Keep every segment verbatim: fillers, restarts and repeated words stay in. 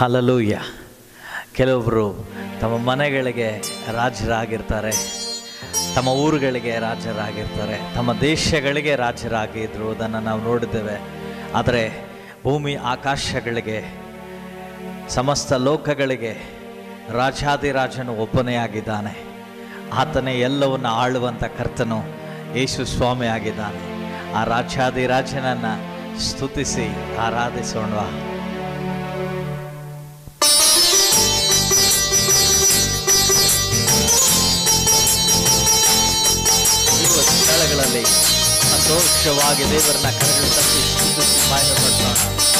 Hallelujah. ಕೆಲವೊಬ್ಬರು ತಮ್ಮ ಮನೆಗಳಿಗೆ ರಾಜರಾಗಿರ್ತಾರೆ, ತಮ್ಮ ಊರುಗಳಿಗೆ ರಾಜರಾಗಿರ್ತಾರೆ, ತಮ್ಮ ದೇಶಗಳಿಗೆ ರಾಜರಾಗಿರುವುದನ್ನು ನಾವು ನೋಡಿದ್ದೇವೆ. ಆದರೆ ಭೂಮಿ ಆಕಾಶಗಳಿಗೆ, ಸಮಸ್ತ ಲೋಕಗಳಿಗೆ ರಾಜಾದಿರಾಜನು ಒಬ್ಬನೇ ಆಗಿದ್ದಾನೆ. ಆತನೇ ಎಲ್ಲವನ್ನು ಆಳುವಂಥ ಕರ್ತನು ಯೇಸು ಸ್ವಾಮಿ ಆಗಿದ್ದಾನೆ. ಆ ರಾಜಾದಿರಾಜನನ್ನು ಸ್ತುತಿಸಿ ಆರಾಧಿಸೋಣ. ಸ್ಥಳಗಳಲ್ಲಿ ಸಂತೋಷವಾಗಿ ದೇವರನ್ನ ಕರೆಗಳು ತಪ್ಪಿ ಸ್ತುತಿಸಿ ಮಹಿಮೆ ಪಡಿಸೋಣ.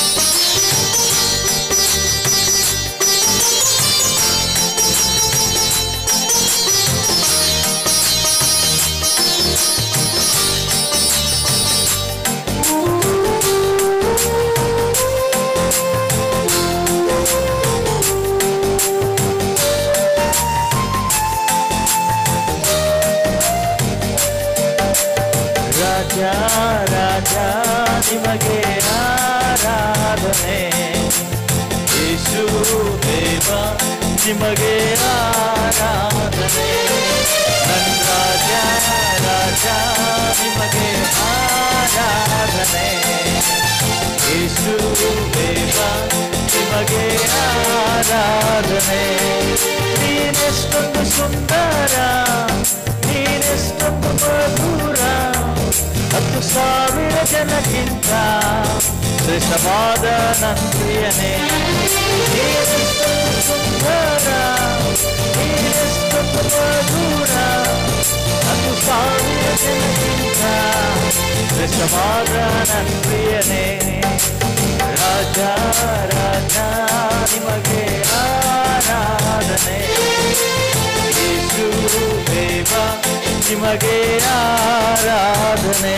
ರಾಜ ನಿಮಗೆ ಆರಾಧನೆ, ಯೇಸು ದೇವ ನಿಮಗೆ ಆರಾಧನೆ. ನನ್ನ ರಾಜ ರಾಜ ನಿಮಗೆ ಆರಾಧನೆ, ಯೇಸು ದೇವ ನಿಮಗೆ ಆರಾಧನೆ. ನೀನೆಷ್ಟೊಂದು ಸುಂದರ, ನೀನೆಷ್ಟೊಂದು ಮಧುರ, ಹತ್ತು ಸಾವಿರ ಜನಕ್ಕಿಂತ ಶ್ರೇಷ್ಠವಾದ ನನ್ನ ಪ್ರಿಯನೇ. ನೀನೆಷ್ಟೊಂದು ಸುಂದರ, ನೀನೆಷ್ಟೊಂದು ಮಧುರ, ಹತ್ತು ಸಾವಿರ ಜನಕ್ಕಿಂತ ಶ್ರೇಷ್ಠವಾದ ನನ್ನ ಪ್ರಿಯನೇ. ರಾಜ ರಾಜ ನಿಮಗೆ ಆರಾಧನೆ, ಯೇಸು ದೇವ ನಿಮಗೆ ಆರಾಧನೆ.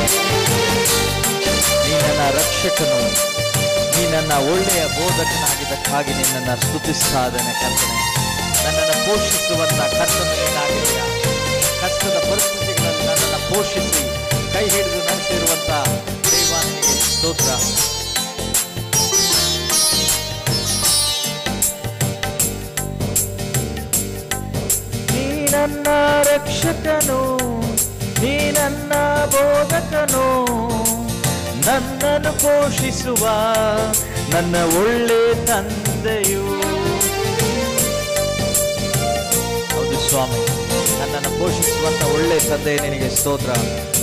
ನೀ ನನ್ನ ರಕ್ಷಕನು, ನೀ ನನ್ನ ಒಳ್ಳೆಯ ಬೋಧಕನಾಗಿದ್ದಕ್ಕಾಗಿ ನಿನ್ನನ್ನು ಸ್ತುತಿಸ್ತಾ ಇದ್ದೇನೆ ಕರ್ತನೆ. ನನ್ನನ್ನು ಪೋಷಿಸುವಂತ ಕರ್ತನು ನೀನಾಗಿದೆಯಾ. ಕಷ್ಟದ ಪರಿಸ್ಥಿತಿಗಳಲ್ಲಿ ನನ್ನನ್ನು ಪೋಷಿಸಿ ಕೈ ಹಿಡಿದು ನಡೆಸಿರುವಂತ ದೇವ ನಿನಗೆ ಸ್ತೋತ್ರ. ನನ್ನ ರಕ್ಷಕನು, ನೀ ನನ್ನ ಬೋಧಕನು, ನನ್ನನ್ನು ಪೋಷಿಸುವ ನನ್ನ ಒಳ್ಳೆ ತಂದೆಯು. ಹೌದು ಸ್ವಾಮಿ, ನನ್ನನ್ನು ಪೋಷಿಸುವಂತ ಒಳ್ಳೆ ತಂದೆ ನಿನಗೆ ಸ್ತೋತ್ರ.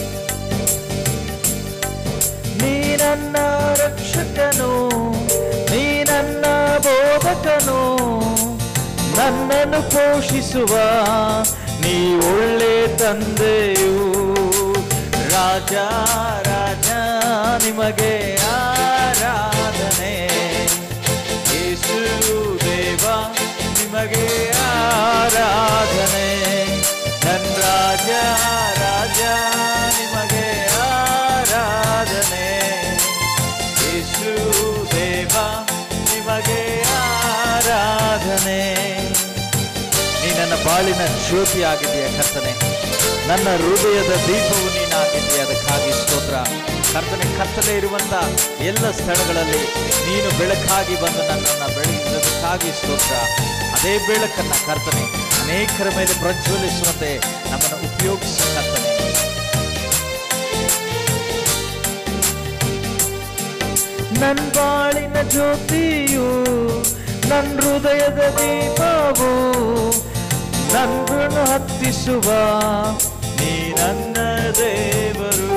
ನೀ ನನ್ನ ರಕ್ಷಕನು, ನೀ ನನ್ನ ಬೋಧಕನು, ನನ್ನನ್ನು ಪೋಷಿಸುವ ನೀ ಒಳ್ಳೆ ತಂದೆಯು. ರಾಜ ರಾಜ ನಿಮಗೆ ಆರಾಧನೆ, ಯೇಸು ದೇವ ನಿಮಗೆ ಆರಾಧನೆ. ನನ್ನ ರಾಜ ರಾಜ ನಿಮಗೆ ಆರಾಧನೆ, ಯೇಸು ದೇವ ನಿಮಗೆ ಆರಾಧನೆ. ನೀ ನನ್ನ ಬಾಳಿನ ಜ್ಯೋತಿ ಆಗಿದೆಯಾ ಕರ್ತನೆ, ನನ್ನ ಹೃದಯದ ದೀಪವು ನೀನಾಗಿದೆಯಾ, ಅದಕ್ಕಾಗಿ ಸ್ತೋತ್ರ ಕರ್ತನೆ. ಕರ್ತನೆ ಇರುವಂತ ಎಲ್ಲ ಸ್ಥಳಗಳಲ್ಲಿ ನೀನು ಬೆಳಕಾಗಿ ಬಂದು ನನ್ನನ್ನು ಬೆಳಗಿಸೋದಕ್ಕಾಗಿ ಸ್ತೋತ್ರ. ಅದೇ ಬೆಳಕನ್ನ ಕರ್ತನೆ ಅನೇಕರ ಮೇಲೆ ಪ್ರಜ್ವಲಿಸುವಂತೆ ನಮ್ಮನ್ನು ಉಪಯೋಗಿಸ ಕರ್ತನೆ. ನನ್ನ ಬಾಳಿನ ಜ್ಯೋತಿಯು, ನನ್ನ ಹೃದಯದ ದೀಪವು, ನನ್ನನ್ನು ಹತ್ತಿಸುವ ನೀ ನನ್ನ ದೇವರು.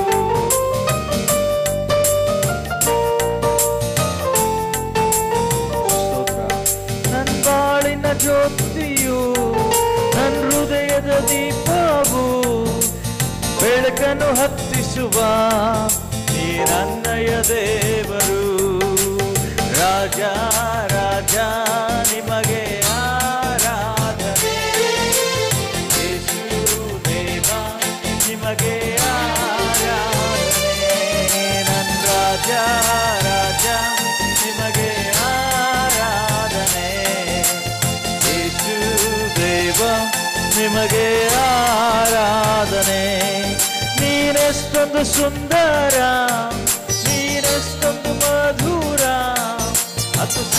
ನನ್ನ ಬಾಳಿನ ಜ್ಯೋತಿಯು, ನನ್ನ ಹೃದಯದ ದೀಪವು, ಬೆಳಕನ್ನು ಹತ್ತಿಸುವ ನೀ ನನ್ನಯ ದೇವರು. ರಾಜ ರಾಜ ನಿಮಗೆ ಆರಾಧನೆ, ಯೇಸು ದೇವ ನಿಮಗೆ ಆರಾಧನೆ. ನನ್ನ ರಾಜ ರಾಜ ನಿಮಗೆ ಆರಾಧನೆ, ಯೇಸು ದೇವ ನಿಮಗೆ ಆರಾಧನೆ. ನೀನೆಷ್ಟೊಂದು ಸುಂದರ, ನೀನೆಷ್ಟೊಂದು ಮಧುರ, ಹತ್ತು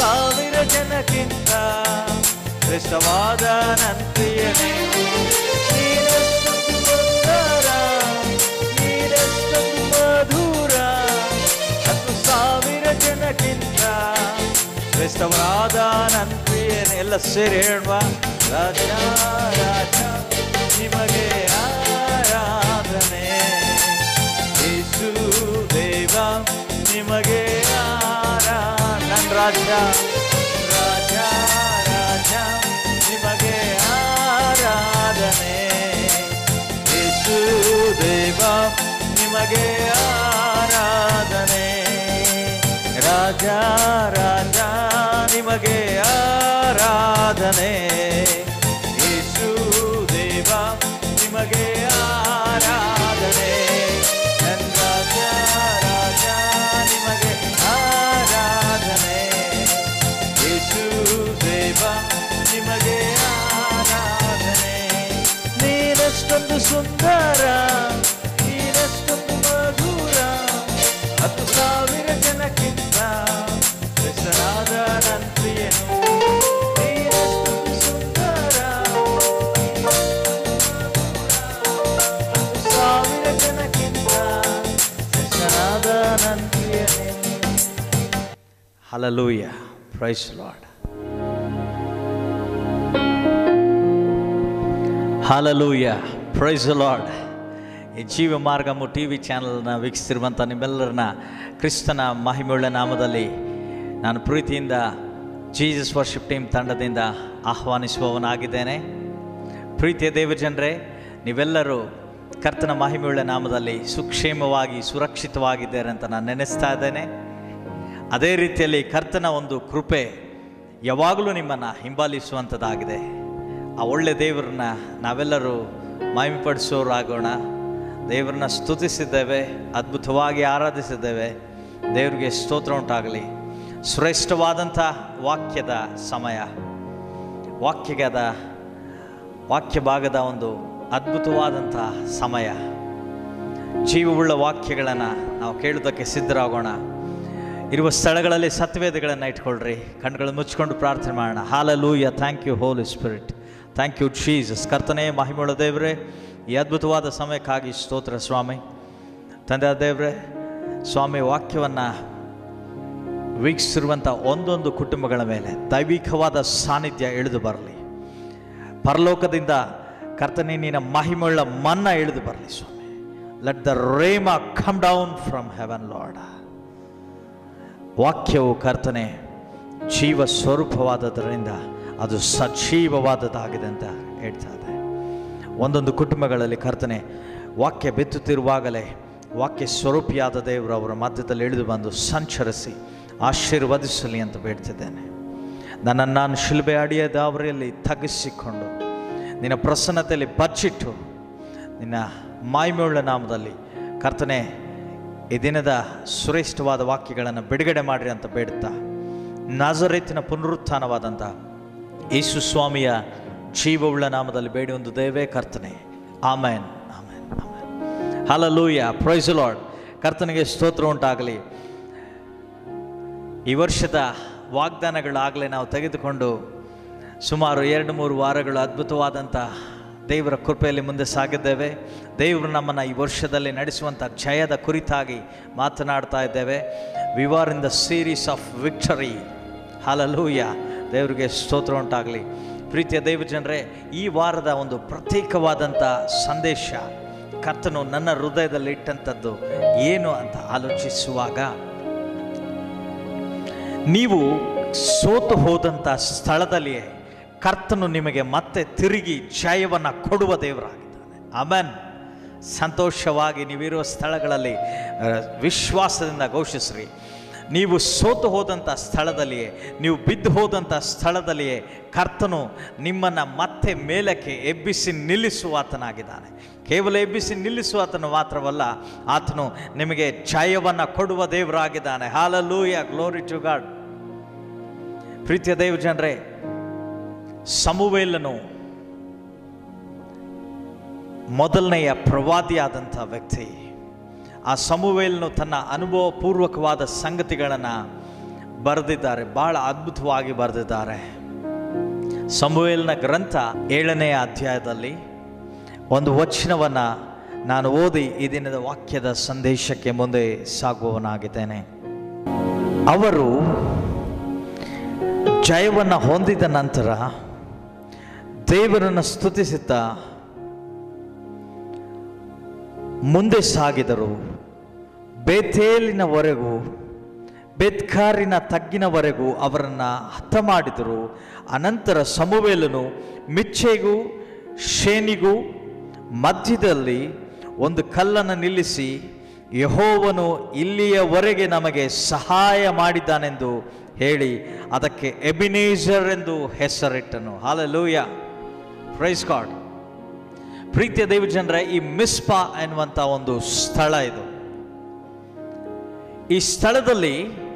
ಸಾವಿರ ಜನಕ್ಕಿಂತ ಶ್ರೇಷ್ಠವಾದ ನನ್ನ ಪ್ರಿಯನೇ, ನೀನೆಷ್ಟೊಂದು ಸುಂದರ, ನೀನೆಷ್ಟೊಂದು ಮಧುರ, ಹತ್ತು ಸಾವಿರ ಜನಕ್ಕಿಂತ ಶ್ರೇಷ್ಠವಾದ ನನ್ನ ಪ್ರಿಯನೇ. ಎಲ್ಲ ಸೇರಿ ಹೇಳುವ, ರಾಜ ರಾಜ ನಿಮಗೆ ಆರಾಧನೆ, ಯೇಸು ದೇವ ನಿಮಗೆ ಆರಾಧನೆ. ನನ್ನ ರಾಜ ರಾಜ ರಾಜ ನಿಮಗೆ ಆರಾಧನೆ, ಯೇಸು ದೇವ ನಿಮಗೆ ಆರಾಧನೆ. ರಾಜ ರಾಜ ನಿಮಗೆ ಆರಾಧನೆ, ಯೇಸು ದೇವ ನಿಮಗೆ ಆರಾಧನೆ. ನನ್ನ ರಾಜ ರಾಜ ನಿಮಗೆ ಆರಾಧನೆ, ಯೇಸು ದೇವ ನಿಮಗೆ ಆರಾಧನೆ. ನೀನಷ್ಟೊಂದು ಸುಂದರ, ನೀನಷ್ಟೊಂದು ಮಧುರ, ಹತ್ತು ಸಾವಿರ ಜನಕ್ಕಿಂತ ಹೆಸರಾದ ನನ್ನ ಪ್ರಿಯನು. ನೀನಷ್ಟೊಂದು ಸುಂದರ, ಹತ್ತು ಸಾವಿರ ಜನಕ್ಕಿಂತ ಹೆಸರಾದ ನನ್ನ ಪ್ರಿಯನೇ. Hallelujah. Praise the Lord. Hallelujah. Praise the Lord. ಈ ಜೀವ ಮಾರ್ಗಮು ಟಿ ವಿ ಚಾನಲ್ನ ವೀಕ್ಷಿಸಿರುವಂಥ ನಿಮ್ಮೆಲ್ಲರನ್ನ ಕ್ರಿಸ್ತನ ಮಹಿಮೆಯುಳ್ಳ ನಾಮದಲ್ಲಿ ನಾನು ಪ್ರೀತಿಯಿಂದ ಜೀಸಸ್ ವರ್ಷಿಪ್ ಟೀಮ್ ತಂಡದಿಂದ ಆಹ್ವಾನಿಸುವವನಾಗಿದ್ದೇನೆ. ಪ್ರೀತಿಯ ದೇವಜನರೇ, ನೀವೆಲ್ಲರೂ ಕರ್ತನ ಮಹಿಮೆಯುಳ್ಳ ನಾಮದಲ್ಲಿ ಸುಕ್ಷೇಮವಾಗಿ ಸುರಕ್ಷಿತವಾಗಿದ್ದಾರೆ ಅಂತ ನಾನು ನೆನೆಸ್ತಾ ಇದ್ದೇನೆ. ಅದೇ ರೀತಿಯಲ್ಲಿ ಕರ್ತನ ಒಂದು ಕೃಪೆ ಯಾವಾಗಲೂ ನಿಮ್ಮನ್ನು ಹಿಂಬಾಲಿಸುವಂಥದ್ದಾಗಿದೆ. ಆ ಒಳ್ಳೆ ದೇವರನ್ನ ನಾವೆಲ್ಲರೂ ಮಹಿಮೆಪಡಿಸೋರಾಗೋಣ. ದೇವರನ್ನ ಸ್ತುತಿಸಿದ್ದೇವೆ, ಅದ್ಭುತವಾಗಿ ಆರಾಧಿಸಿದ್ದೇವೆ. ದೇವರಿಗೆ ಸ್ತೋತ್ರ ಉಂಟಾಗಲಿ. ಶ್ರೇಷ್ಠವಾದಂಥ ವಾಕ್ಯದ ಸಮಯ, ವಾಕ್ಯದ ವಾಕ್ಯ ಭಾಗದ ಒಂದು ಅದ್ಭುತವಾದಂಥ ಸಮಯ. ಜೀವವುಳ್ಳ ವಾಕ್ಯಗಳನ್ನು ನಾವು ಕೇಳೋದಕ್ಕೆ ಸಿದ್ಧರಾಗೋಣ. ಇರುವ ಸ್ಥಳಗಳಲ್ಲಿ ಸತ್ಯವೇದಗಳನ್ನು ಇಟ್ಕೊಳ್ರಿ, ಕಣ್ಗಳನ್ನು ಮುಚ್ಚಿಕೊಂಡು ಪ್ರಾರ್ಥನೆ ಮಾಡೋಣ. Hallelujah. Thank you holy spirit, thank you Jesus. ಕರ್ತನೇ, ಮಹಿಮೆಯುಳ್ಳ ದೇವರೇ, ಈ ಅದ್ಭುತವಾದ ಸಮಯಕ್ಕಾಗಿ ಸ್ತೋತ್ರ ಸ್ವಾಮಿ. ತಂದೆ ದೇವರೇ, ಸ್ವಾಮಿ, ವಾಕ್ಯವನ್ನು ವೀಕ್ಷಿಸಿರುವಂಥ ಒಂದೊಂದು ಕುಟುಂಬಗಳ ಮೇಲೆ ದೈವಿಕವಾದ ಸಾನ್ನಿಧ್ಯ ಇಳಿದು ಬರಲಿ. ಪರಲೋಕದಿಂದ ಕರ್ತನೇ ನಿನ್ನ ಮಹಿಮೆಯುಳ್ಳ ಮನ್ನ ಇಳಿದು ಬರಲಿ ಸ್ವಾಮಿ. Let the rhema come down from heaven lord. ವಾಕ್ಯವು ಕರ್ತನೆ ಜೀವ ಸ್ವರೂಪವಾದದರಿಂದ ಅದು ಸಜೀವವಾದದ್ದಾಗಿದೆ ಅಂತ ಹೇಳ್ತಾ ಇದೆ. ಒಂದೊಂದು ಕುಟುಂಬಗಳಲ್ಲಿ ಕರ್ತನೆ ವಾಕ್ಯ ಬಿತ್ತುತ್ತಿರುವಾಗಲೇ ವಾಕ್ಯ ಸ್ವರೂಪಿಯಾದ ದೇವರು ಅವರ ಮಧ್ಯದಲ್ಲಿ ಇಳಿದು ಬಂದು ಸಂಚರಿಸಿ ಆಶೀರ್ವದಿಸಲಿ ಅಂತ ಬೇಡ್ತಿದ್ದೇನೆ. ನನ್ನನ್ನು ನಾನು ಶಿಲುಬೆ ಅಡಿಯದ ಅವರಲ್ಲಿ ತಗ್ಗಿಸಿಕೊಂಡು ನಿನ್ನ ಪ್ರಸನ್ನತೆಯಲ್ಲಿ ಬಚ್ಚಿಟ್ಟು ನಿನ್ನ ಮಹಿಮೆಯುಳ್ಳ ನಾಮದಲ್ಲಿ ಕರ್ತನೆ ಈ ದಿನದ ಶ್ರೇಷ್ಠವಾದ ವಾಕ್ಯಗಳನ್ನು ಬಿಡುಗಡೆ ಮಾಡಿರಿ ಅಂತ ಬೇಡುತ್ತಾ, ನಾಜರೇತಿನ ಪುನರುತ್ಥಾನವಾದಂಥ ಯೇಸು ಸ್ವಾಮಿಯ ಜೀವವುಳ್ಳ ನಾಮದಲ್ಲಿ ಬೇಡಿ ಒಂದು ದೇವೇ ಕರ್ತನೆ. Amen, amen, amen. Hallelujah. Praise the lord. ಕರ್ತನಿಗೆ ಸ್ತೋತ್ರ ಉಂಟಾಗಲಿ. ಈ ವರ್ಷದ ವಾಗ್ದಾನಗಳಾಗಲೇ ನಾವು ತೆಗೆದುಕೊಂಡು ಸುಮಾರು ಎರಡು ಮೂರು ವಾರಗಳು ಅದ್ಭುತವಾದಂಥ ದೇವರ ಕೃಪೆಯಲ್ಲಿ ಮುಂದೆ ಸಾಗಿದ್ದೇವೆ. ದೇವರು ನಮ್ಮನ್ನು ಈ ವರ್ಷದಲ್ಲಿ ನಡೆಸುವಂಥ ಜಯದ ಕುರಿತಾಗಿ ಮಾತನಾಡ್ತಾ ಇದ್ದೇವೆ. We are in the series of victory. Hallelujah. ದೇವರಿಗೆ ಸ್ತೋತ್ರ ಉಂಟಾಗಲಿ. ಪ್ರೀತಿಯ ದೇವಜನರೇ, ಈ ವಾರದ ಒಂದು ಪ್ರತ್ಯೇಕವಾದಂಥ ಸಂದೇಶ ಕರ್ತನು ನನ್ನ ಹೃದಯದಲ್ಲಿ ಇಟ್ಟಂಥದ್ದು ಏನು ಅಂತ ಆಲೋಚಿಸುವಾಗ, ನೀವು ಸೋತು ಹೋದಂಥ ಸ್ಥಳದಲ್ಲಿಯೇ ಕರ್ತನು ನಿಮಗೆ ಮತ್ತೆ ತಿರುಗಿ ಜಯವನ್ನು ಕೊಡುವ ದೇವರಾಗಿದ್ದಾನೆ. ಆಮೆನ್. ಸಂತೋಷವಾಗಿ ನೀವಿರುವ ಸ್ಥಳಗಳಲ್ಲಿ ವಿಶ್ವಾಸದಿಂದ ಘೋಷಿಸ್ರಿ. ನೀವು ಸೋತು ಹೋದಂಥ ಸ್ಥಳದಲ್ಲಿಯೇ, ನೀವು ಬಿದ್ದು ಹೋದಂಥ ಸ್ಥಳದಲ್ಲಿಯೇ ಕರ್ತನು ನಿಮ್ಮನ್ನು ಮತ್ತೆ ಮೇಲಕ್ಕೆ ಎಬ್ಬಿಸಿ ನಿಲ್ಲಿಸುವಾತನಾಗಿದ್ದಾನೆ. ಕೇವಲ ಎಬ್ಬಿಸಿ ನಿಲ್ಲಿಸುವಾತನು ಮಾತ್ರವಲ್ಲ, ಆತನು ನಿಮಗೆ ಜಯವನ್ನು ಕೊಡುವ ದೇವರಾಗಿದ್ದಾನೆ. ಹಲ್ಲೆಲೂಯಾ. Glory to God. ಪ್ರೀತಿಯ ದೇವಜನರೇ, ಸಮುವೇಲನು ಮೊದಲನೆಯ ಪ್ರವಾದಿಯಾದಂಥ ವ್ಯಕ್ತಿ. ಆ ಸಮುವೇಲನು ತನ್ನ ಅನುಭವಪೂರ್ವಕವಾದ ಸಂಗತಿಗಳನ್ನು ಬರೆದಿದ್ದಾರೆ, ಬಹಳ ಅದ್ಭುತವಾಗಿ ಬರೆದಿದ್ದಾರೆ. ಸಮುವೇಲನ ಗ್ರಂಥ ಏಳನೇ ಅಧ್ಯಾಯದಲ್ಲಿ ಒಂದು ವಚನವನ್ನು ನಾನು ಓದಿ ಈ ದಿನದ ವಾಕ್ಯದ ಸಂದೇಶಕ್ಕೆ ಮುಂದೆ ಸಾಗುವವನಾಗಿದ್ದೇನೆ. ಅವರು ಜಯವನ್ನು ಹೊಂದಿದ ನಂತರ ದೇವರನ್ನು ಸ್ತುತಿಸುತ್ತಾ ಮುಂದೆ ಸಾಗಿದರು. ಬೇತೇಲಿನವರೆಗೂ, ಬೆತ್ಕಾರಿನ ತಗ್ಗಿನವರೆಗೂ ಅವರನ್ನು ಹತ ಮಾಡಿದರು. ಅನಂತರ ಸಮುವೇಲನು ಮಿಚ್ಚೆಗೂ ಶೇನಿಗೂ ಮಧ್ಯದಲ್ಲಿ ಒಂದು ಕಲ್ಲನ್ನು ನಿಲ್ಲಿಸಿ, ಯೆಹೋವನು ಇಲ್ಲಿಯವರೆಗೆ ನಮಗೆ ಸಹಾಯ ಮಾಡಿದ್ದಾನೆಂದು ಹೇಳಿ ಅದಕ್ಕೆ ಎಬಿನೇಜರ್ ಎಂದು ಹೆಸರಿಟ್ಟನು. Hallelujah, praise God. ಪ್ರೀತಿಯ ದೇವಜನರೇ, ಈ ಮಿಸ್ಪಾ ಎನ್ನುವಂಥ ಒಂದು ಸ್ಥಳ ಇದು. ಈ ಸ್ಥಳದಲ್ಲಿ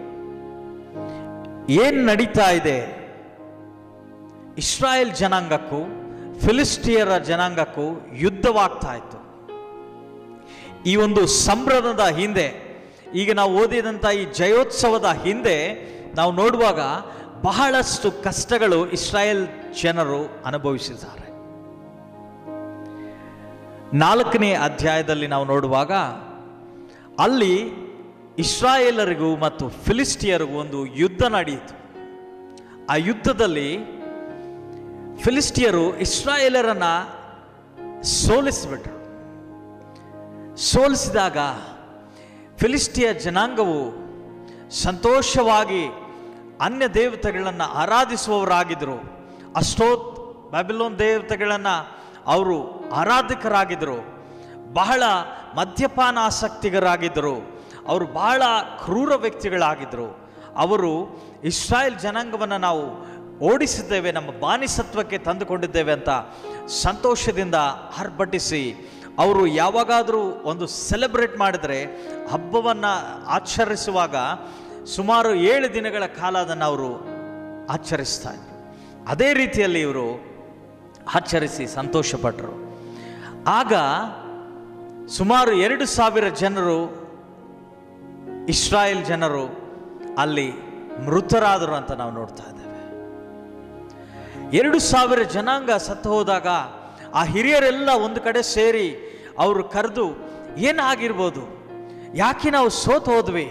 ಏನು ನಡೀತಾ ಇದೆ? ಇಸ್ರಾಯೇಲ್ ಜನಾಂಗಕ್ಕೂ ಫಿಲಿಸ್ಟಿಯರ ಜನಾಂಗಕ್ಕೂ ಯುದ್ಧವಾಗ್ತಾ ಇತ್ತು. ಈ ಒಂದು ಸಂಭ್ರಮದ ಹಿಂದೆ, ಈಗ ನಾವು ಓದಿದಂಥ ಈ ಜಯೋತ್ಸವದ ಹಿಂದೆ ನಾವು ನೋಡುವಾಗ ಬಹಳಷ್ಟು ಕಷ್ಟಗಳು ಇಸ್ರಾಯೇಲ್ ಜನರು ಅನುಭವಿಸಿದ್ದಾರೆ. ನಾಲ್ಕನೇ ಅಧ್ಯಾಯದಲ್ಲಿ ನಾವು ನೋಡುವಾಗ ಅಲ್ಲಿ ಇಸ್ರಾಯೇಲರಿಗೂ ಮತ್ತು ಫಿಲಿಸ್ಟಿಯರಿಗೂ ಒಂದು ಯುದ್ಧ ನಡೆಯಿತು. ಆ ಯುದ್ಧದಲ್ಲಿ ಫಿಲಿಸ್ಟಿಯರು ಇಸ್ರಾಯೇಲರನ್ನ ಸೋಲಿಸಿಬಿಟ್ರು. ಸೋಲಿಸಿದಾಗ ಫಿಲಿಸ್ಟಿಯ ಜನಾಂಗವು ಸಂತೋಷವಾಗಿ ಅನ್ಯ ದೇವತೆಗಳನ್ನು ಆರಾಧಿಸುವವರಾಗಿದ್ದರು. ಅಷ್ಟೋತ್ ಬ್ಯಾಬಿಲೋನ್ ದೇವತೆಗಳನ್ನು ಅವರು ಆರಾಧಕರಾಗಿದ್ದರು. ಬಹಳ ಮದ್ಯಪಾನ ಆಸಕ್ತಿಗರಾಗಿದ್ದರು. ಅವರು ಬಹಳ ಕ್ರೂರ ವ್ಯಕ್ತಿಗಳಾಗಿದ್ದರು. ಅವರು ಇಸ್ರಾಯೇಲ್ ಜನಾಂಗವನ್ನು ನಾವು ಓಡಿಸಿದ್ದೇವೆ, ನಮ್ಮ ಬಾನಿಸತ್ವಕ್ಕೆ ತಂದುಕೊಂಡಿದ್ದೇವೆ ಅಂತ ಸಂತೋಷದಿಂದ ಆರ್ಭಟಿಸಿ, ಅವರು ಯಾವಾಗಾದರೂ ಒಂದು ಸೆಲೆಬ್ರೇಟ್ ಮಾಡಿದರೆ, ಹಬ್ಬವನ್ನು ಆಚರಿಸುವಾಗ ಸುಮಾರು ಏಳು ದಿನಗಳ ಕಾಲ ಅದನ್ನು ಅವರು ಆಚರಿಸ್ತಾ ಇದ್ರು. ಅದೇ ರೀತಿಯಲ್ಲಿ ಇವರು ಆಚರಿಸಿ ಸಂತೋಷಪಟ್ಟರು. ಆಗ ಸುಮಾರು ಎರಡು ಸಾವಿರ ಜನರು, ಇಸ್ರಾಯೇಲ್ ಜನರು ಅಲ್ಲಿ ಮೃತರಾದರು ಅಂತ ನಾವು ನೋಡ್ತಾ ಇದ್ದೇವೆ. ಎರಡು ಸಾವಿರ ಜನಾಂಗ ಸತ್ತು ಹೋದಾಗ ಆ ಹಿರಿಯರೆಲ್ಲ ಒಂದು ಕಡೆ ಸೇರಿ ಅವರು ಕರೆದು, ಏನಾಗಿರ್ಬೋದು, ಯಾಕೆ ನಾವು ಸೋತು ಹೋದ್ವಿ,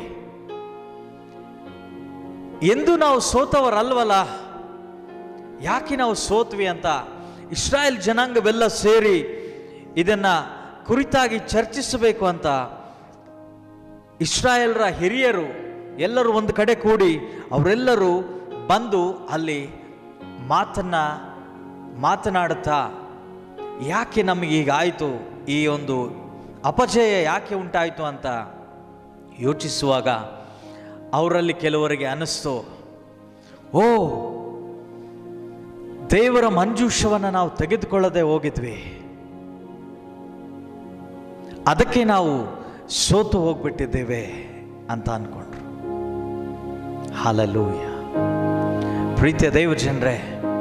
ಎಂದು ನಾವು ಸೋತವರಲ್ವಲ್ಲ, ಯಾಕೆ ನಾವು ಸೋತ್ವಿ ಅಂತ ಇಸ್ರಾಯೇಲ್ ಜನಾಂಗವೆಲ್ಲ ಸೇರಿ ಇದನ್ನ ಕುರಿತಾಗಿ ಚರ್ಚಿಸಬೇಕು ಅಂತ ಇಸ್ರಾಯೇಲರ ಹಿರಿಯರು ಎಲ್ಲರೂ ಒಂದು ಕಡೆ ಕೂಡಿ ಅವರೆಲ್ಲರೂ ಬಂದು ಅಲ್ಲಿ ಮಾತನ್ನ ಮಾತನಾಡುತ್ತಾ, ಯಾಕೆ ನಮಗೆ ಹೀಗಾಯಿತು, ಈ ಒಂದು ಅಪಜಯ ಯಾಕೆ ಉಂಟಾಯಿತು ಅಂತ ಯೋಚಿಸುವಾಗ ಅವರಲ್ಲಿ ಕೆಲವರಿಗೆ ಅನ್ನಿಸ್ತು, ಓ, ದೇವರ ಮಂಜೂಷವನ್ನು ನಾವು ತೆಗೆದುಕೊಳ್ಳದೆ ಹೋಗಿದ್ವಿ, ಅದಕ್ಕೆ ನಾವು ಸೋತು ಹೋಗ್ಬಿಟ್ಟಿದ್ದೇವೆ ಅಂತ ಅನ್ಕೊಂಡ್ರು. ಹಲ್ಲೆಲೂಯಾ. ಪ್ರೀತಿಯ ದೇವ ಜನರೇ,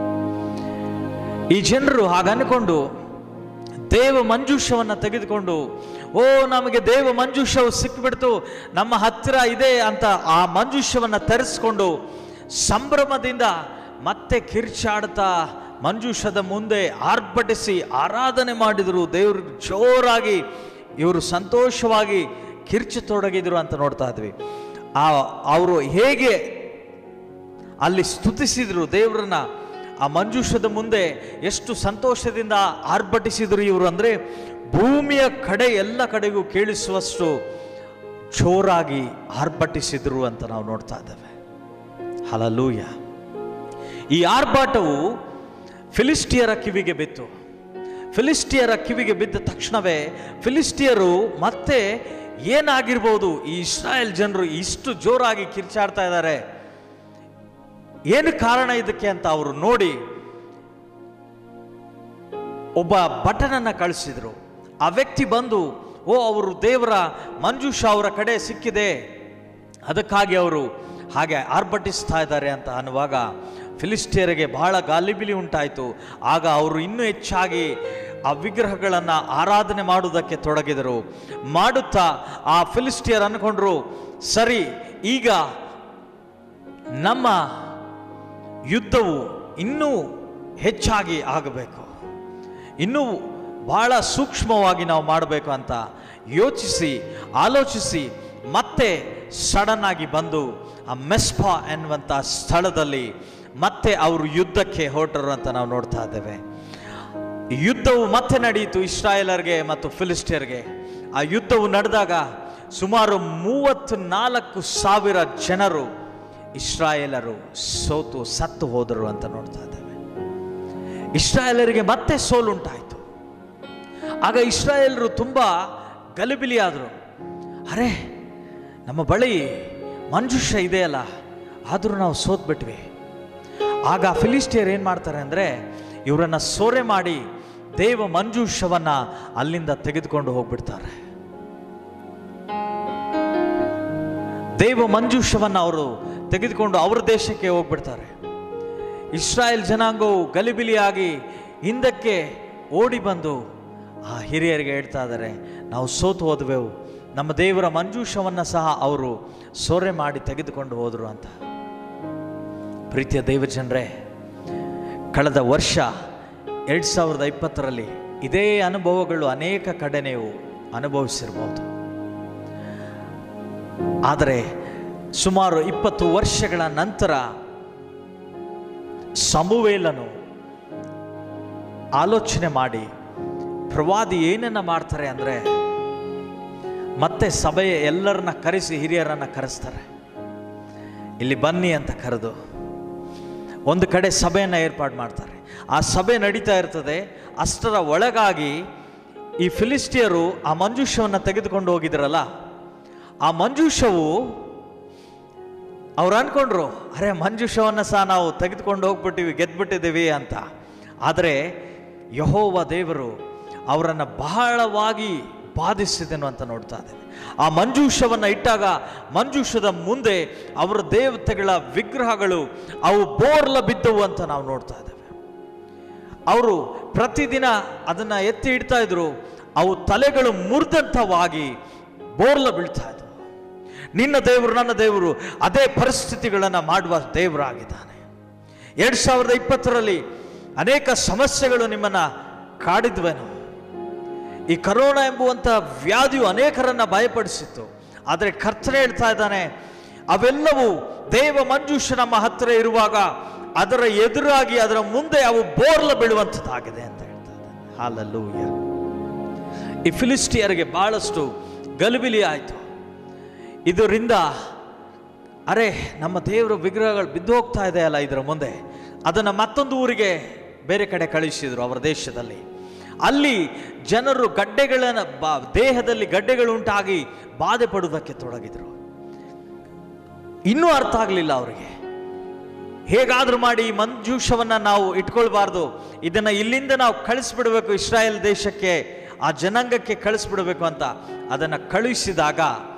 ಈ ಜನರು ಹಾಗನ್ಕೊಂಡು ದೇವ ಮಂಜೂಷವನ್ನು ತೆಗೆದುಕೊಂಡು, ಓ, ನಮಗೆ ದೇವ ಮಂಜೂಷವು ಸಿಕ್ಕಿಬಿಡ್ತು, ನಮ್ಮ ಹತ್ತಿರ ಇದೆ ಅಂತ ಆ ಮಂಜೂಷವನ್ನು ತರಿಸ್ಕೊಂಡು ಸಂಭ್ರಮದಿಂದ ಮತ್ತೆ ಕಿರ್ಚಾಡ್ತಾ ಮಂಜೂಷದ ಮುಂದೆ ಆರ್ಭಟಿಸಿ ಆರಾಧನೆ ಮಾಡಿದರು. ದೇವರು ಜೋರಾಗಿ ಇವರು ಸಂತೋಷವಾಗಿ ಕಿರ್ಚತೊಡಗಿದ್ರು ಅಂತ ನೋಡ್ತಾ ಇದ್ವಿ. ಆ ಅವರು ಹೇಗೆ ಅಲ್ಲಿ ಸ್ತುತಿಸಿದ್ರು ದೇವರನ್ನ, ಆ ಮಂಜೂಷದ ಮುಂದೆ ಎಷ್ಟು ಸಂತೋಷದಿಂದ ಆರ್ಭಟಿಸಿದ್ರು ಇವರು ಅಂದರೆ, ಭೂಮಿಯ ಕಡೆ ಎಲ್ಲ ಕಡೆಗೂ ಕೇಳಿಸುವಷ್ಟು ಜೋರಾಗಿ ಆರ್ಭಟಿಸಿದ್ರು ಅಂತ ನಾವು ನೋಡ್ತಾ ಇದ್ದೇವೆ. ಹಲ್ಲೆಲೂಯಾ. ಈ ಆರ್ಭಾಟವು ಫಿಲಿಸ್ಟಿಯರ ಕಿವಿಗೆ ಬಿತ್ತು. ಫಿಲಿಸ್ಟಿಯರ ಕಿವಿಗೆ ಬಿದ್ದ ತಕ್ಷಣವೇ ಫಿಲಿಸ್ಟಿಯರು ಮತ್ತೆ ಏನಾಗಿರ್ಬೋದು, ಈ ಇಸ್ರಾಯೇಲ್ ಜನರು ಇಷ್ಟು ಜೋರಾಗಿ ಕಿರ್ಚಾಡ್ತಾ ಇದ್ದಾರೆ, ಏನು ಕಾರಣ ಇದಕ್ಕೆ ಅಂತ ಅವರು ನೋಡಿ ಒಬ್ಬ ಭಟನನ್ನ ಕಳಿಸಿದ್ರು. ಆ ವ್ಯಕ್ತಿ ಬಂದು, ಓ, ಅವರು ದೇವರ ಮಂಜೂಷ ಅವರ ಕಡೆ ಸಿಕ್ಕಿದೆ, ಅದಕ್ಕಾಗಿ ಅವರು ಹಾಗೆ ಆರ್ಭಟಿಸ್ತಾ ಇದ್ದಾರೆ ಅಂತ ಅನ್ನುವಾಗ ಫಿಲಿಸ್ಟಿಯರಿಗೆ ಬಹಳ ಗಾಲಿಬಿಲಿ ಉಂಟಾಯಿತು. ಆಗ ಅವರು ಇನ್ನೂ ಹೆಚ್ಚಾಗಿ ಆ ವಿಗ್ರಹಗಳನ್ನು ಆರಾಧನೆ ಮಾಡುವುದಕ್ಕೆ ತೊಡಗಿದರು. ಮಾಡುತ್ತಾ ಆ ಫಿಲಿಸ್ಟಿಯರ್ ಅಂದ್ಕೊಂಡ್ರು, ಸರಿ, ಈಗ ನಮ್ಮ ಯುದ್ಧವು ಇನ್ನೂ ಹೆಚ್ಚಾಗಿ ಆಗಬೇಕು, ಇನ್ನೂ ಬಹಳ ಸೂಕ್ಷ್ಮವಾಗಿ ನಾವು ಮಾಡಬೇಕು ಅಂತ ಯೋಚಿಸಿ ಆಲೋಚಿಸಿ ಮತ್ತೆ ಸಡನ್ ಆಗಿ ಬಂದು ಆ ಮೆಸ್ಪಾ ಎನ್ನುವಂಥ ಸ್ಥಳದಲ್ಲಿ ಮತ್ತೆ ಅವರು ಯುದ್ಧಕ್ಕೆ ಹೊರಟರು ಅಂತ ನಾವು ನೋಡ್ತಾ ಇದ್ದೇವೆ. ಯುದ್ಧವು ಮತ್ತೆ ನಡೆಯಿತು ಇಸ್ರಾಯೇಲರಿಗೆ ಮತ್ತು ಫಿಲಿಸ್ಟಿಯರ್ಗೆ. ಆ ಯುದ್ಧವು ನಡೆದಾಗ ಸುಮಾರು ಮೂವತ್ತು ನಾಲ್ಕು ಸಾವಿರ ಜನರು ಇಸ್ರಾಯೇಲರು ಸೋತು ಸತ್ತು ಹೋದರು ಅಂತ ನೋಡ್ತಾ ಇದ್ದೇವೆ. ಇಸ್ರಾಯೇಲರಿಗೆ ಮತ್ತೆ ಸೋಲುಂಟಾಯಿತು. ಆಗ ಇಸ್ರಾಯೇಲರು ತುಂಬ ಗಲಿಬಿಲಿಯಾದರು. ಅರೆ, ನಮ್ಮ ಬಳಿ ಮಂಜೂಷ ಇದೆಯಲ್ಲ, ಆದರೂ ನಾವು ಸೋತ್ಬಿಟ್ವಿ. ಆಗ ಫಿಲಿಸ್ಟಿಯರ್ ಏನು ಮಾಡ್ತಾರೆ ಅಂದರೆ, ಇವರನ್ನು ಸೂರೆ ಮಾಡಿ ದೇವ ಮಂಜೂಷವನ್ನು ಅಲ್ಲಿಂದ ತೆಗೆದುಕೊಂಡು ಹೋಗ್ಬಿಡ್ತಾರೆ. ದೇವ ಮಂಜೂಷವನ್ನು ಅವರು ತೆಗೆದುಕೊಂಡು ಅವ್ರ ದೇಶಕ್ಕೆ ಹೋಗ್ಬಿಡ್ತಾರೆ. ಇಸ್ರಾಯೇಲ್ ಜನಾಂಗವು ಗಲಿಬಿಲಿಯಾಗಿ ಹಿಂದಕ್ಕೆ ಓಡಿ ಬಂದು ಆ ಹಿರಿಯರಿಗೆ ಹೇಳ್ತಾ ಇದ್ದಾರೆ, ನಾವು ಸೋತು ಹೋದವೆವು, ನಮ್ಮ ದೇವರ ಮಂಜೂಷವನ್ನು ಸಹ ಅವರು ಸೂರೆ ಮಾಡಿ ತೆಗೆದುಕೊಂಡು ಹೋದರು ಅಂತ. ಪ್ರೀತಿಯ ದೇವಜನರೇ, ಕಳೆದ ವರ್ಷ ಎರಡು ಸಾವಿರದ ಇಪ್ಪತ್ತರಲ್ಲಿ ಇದೇ ಅನುಭವಗಳು ಅನೇಕ ಕಡೆ ನೀವು ಅನುಭವಿಸಿರ್ಬೋದು. ಆದರೆ ಸುಮಾರು ಇಪ್ಪತ್ತು ವರ್ಷಗಳ ನಂತರ ಸಮುವೇಲನು ಆಲೋಚನೆ ಮಾಡಿ ಪ್ರವಾದಿ ಏನನ್ನ ಮಾಡ್ತಾರೆ ಅಂದರೆ, ಮತ್ತೆ ಸಭೆಯ ಎಲ್ಲರನ್ನ ಕರೆಸಿ ಹಿರಿಯರನ್ನ ಕರೆಸ್ತಾರೆ. ಇಲ್ಲಿ ಬನ್ನಿ ಅಂತ ಕರೆದು ಒಂದು ಕಡೆ ಸಭೆಯನ್ನು ಏರ್ಪಾಡು ಮಾಡ್ತಾರೆ. ಆ ಸಭೆ ನಡೀತಾ ಇರ್ತದೆ. ಅಷ್ಟರ ಒಳಗಾಗಿ ಈ ಫಿಲಿಸ್ಟಿಯರು ಆ ಮಂಜೂಷವನ್ನು ತೆಗೆದುಕೊಂಡು ಹೋಗಿದ್ರಲ್ಲ, ಆ ಮಂಜೂಷವು ಅವ್ರು ಅಂದ್ಕೊಂಡ್ರು, ಅರೆ ಮಂಜೂಷವನ್ನು ಸಹ ನಾವು ತೆಗೆದುಕೊಂಡು ಹೋಗ್ಬಿಟ್ಟಿವಿ, ಗೆದ್ಬಿಟ್ಟಿದ್ದೀವಿ ಅಂತ. ಆದರೆ ಯೆಹೋವ ದೇವರು ಅವರನ್ನು ಬಹಳವಾಗಿ ಬಾಧಿಸಿದನು ಅಂತ ನೋಡ್ತಾ ಇದ್ದೇವೆ. ಆ ಮಂಜೂಷವನ್ನು ಇಟ್ಟಾಗ ಮಂಜೂಷದ ಮುಂದೆ ಅವರ ದೇವತೆಗಳ ವಿಗ್ರಹಗಳು ಅವು ಬೋರ್ಲ ಬಿದ್ದವು ಅಂತ ನಾವು ನೋಡ್ತಾ ಇದ್ದೇವೆ. ಅವರು ಪ್ರತಿದಿನ ಅದನ್ನು ಎತ್ತಿ ಇಡ್ತಾ ಇದ್ರು, ಅವು ತಲೆಗಳು ಮುರಿದಂಥವಾಗಿ ಬೋರ್ಲ ಬೀಳ್ತಾ ಇದ್ವು. ನಿನ್ನ ದೇವರು ನನ್ನ ದೇವರು ಅದೇ ಪರಿಸ್ಥಿತಿಗಳನ್ನು ಮಾಡುವ ದೇವರಾಗಿದ್ದಾನೆ. ಎರಡು ಸಾವಿರದ ಇಪ್ಪತ್ತರಲ್ಲಿ ಅನೇಕ ಸಮಸ್ಯೆಗಳು ನಿಮ್ಮನ್ನು ಕಾಡಿದ್ವೇನು. ಈ ಕರೋನಾ ಎಂಬುವಂಥ ವ್ಯಾಧಿಯು ಅನೇಕರನ್ನ ಭಯಪಡಿಸಿತ್ತು. ಆದರೆ ಕರ್ತನೇ ಹೇಳ್ತಾ ಇದ್ದಾನೆ, ಅವೆಲ್ಲವೂ ದೇವ ಮಂಜೂಷ ನಮ್ಮ ಹತ್ತಿರ ಇರುವಾಗ ಅದರ ಎದುರಾಗಿ ಅದರ ಮುಂದೆ ಅವು ಬೋರ್ಲ ಬೀಳುವಂಥದ್ದಾಗಿದೆ ಅಂತ ಹೇಳ್ತಾ ಇದ್ದಾನೆ. ಹಲ್ಲೆಲೂಯಾ. ಈ ಫಿಲಿಸ್ಟಿಯರಿಗೆ ಬಹಳಷ್ಟು ಗಲಿಬಿಲಿ ಆಯಿತು. ಇದರಿಂದ ಅರೆ ನಮ್ಮ ದೇವರ ವಿಗ್ರಹಗಳು ಬಿದ್ದು ಹೋಗ್ತಾ ಇದೆ ಅಲ್ಲ ಇದರ ಮುಂದೆ, ಅದನ್ನು ಮತ್ತೊಂದು ಊರಿಗೆ ಬೇರೆ ಕಡೆ ಕಳಿಸಿದರು ಅವರ ದೇಶದಲ್ಲಿ. ಅಲ್ಲಿ ಜನರು ಗಡ್ಡೆಗಳನ್ನು ದೇಹದಲ್ಲಿ ಗಡ್ಡೆಗಳು ಉಂಟಾಗಿ ಬಾಧೆ ಪಡುವುದಕ್ಕೆ ತೊಡಗಿದರು. ಇನ್ನೂ ಅರ್ಥ ಆಗಲಿಲ್ಲ ಅವರಿಗೆ. ಹೇಗಾದರೂ ಮಾಡಿ ಮಂಜೂಷವನ್ನು ನಾವು ಇಟ್ಕೊಳ್ಬಾರ್ದು, ಇದನ್ನು ಇಲ್ಲಿಂದ ನಾವು ಕಳಿಸ್ಬಿಡಬೇಕು, ಇಸ್ರಾಯೇಲ್ ದೇಶಕ್ಕೆ ಆ ಜನಾಂಗಕ್ಕೆ ಕಳಿಸ್ಬಿಡಬೇಕು ಅಂತ ಅದನ್ನು ಕಳುಹಿಸಿದಾಗ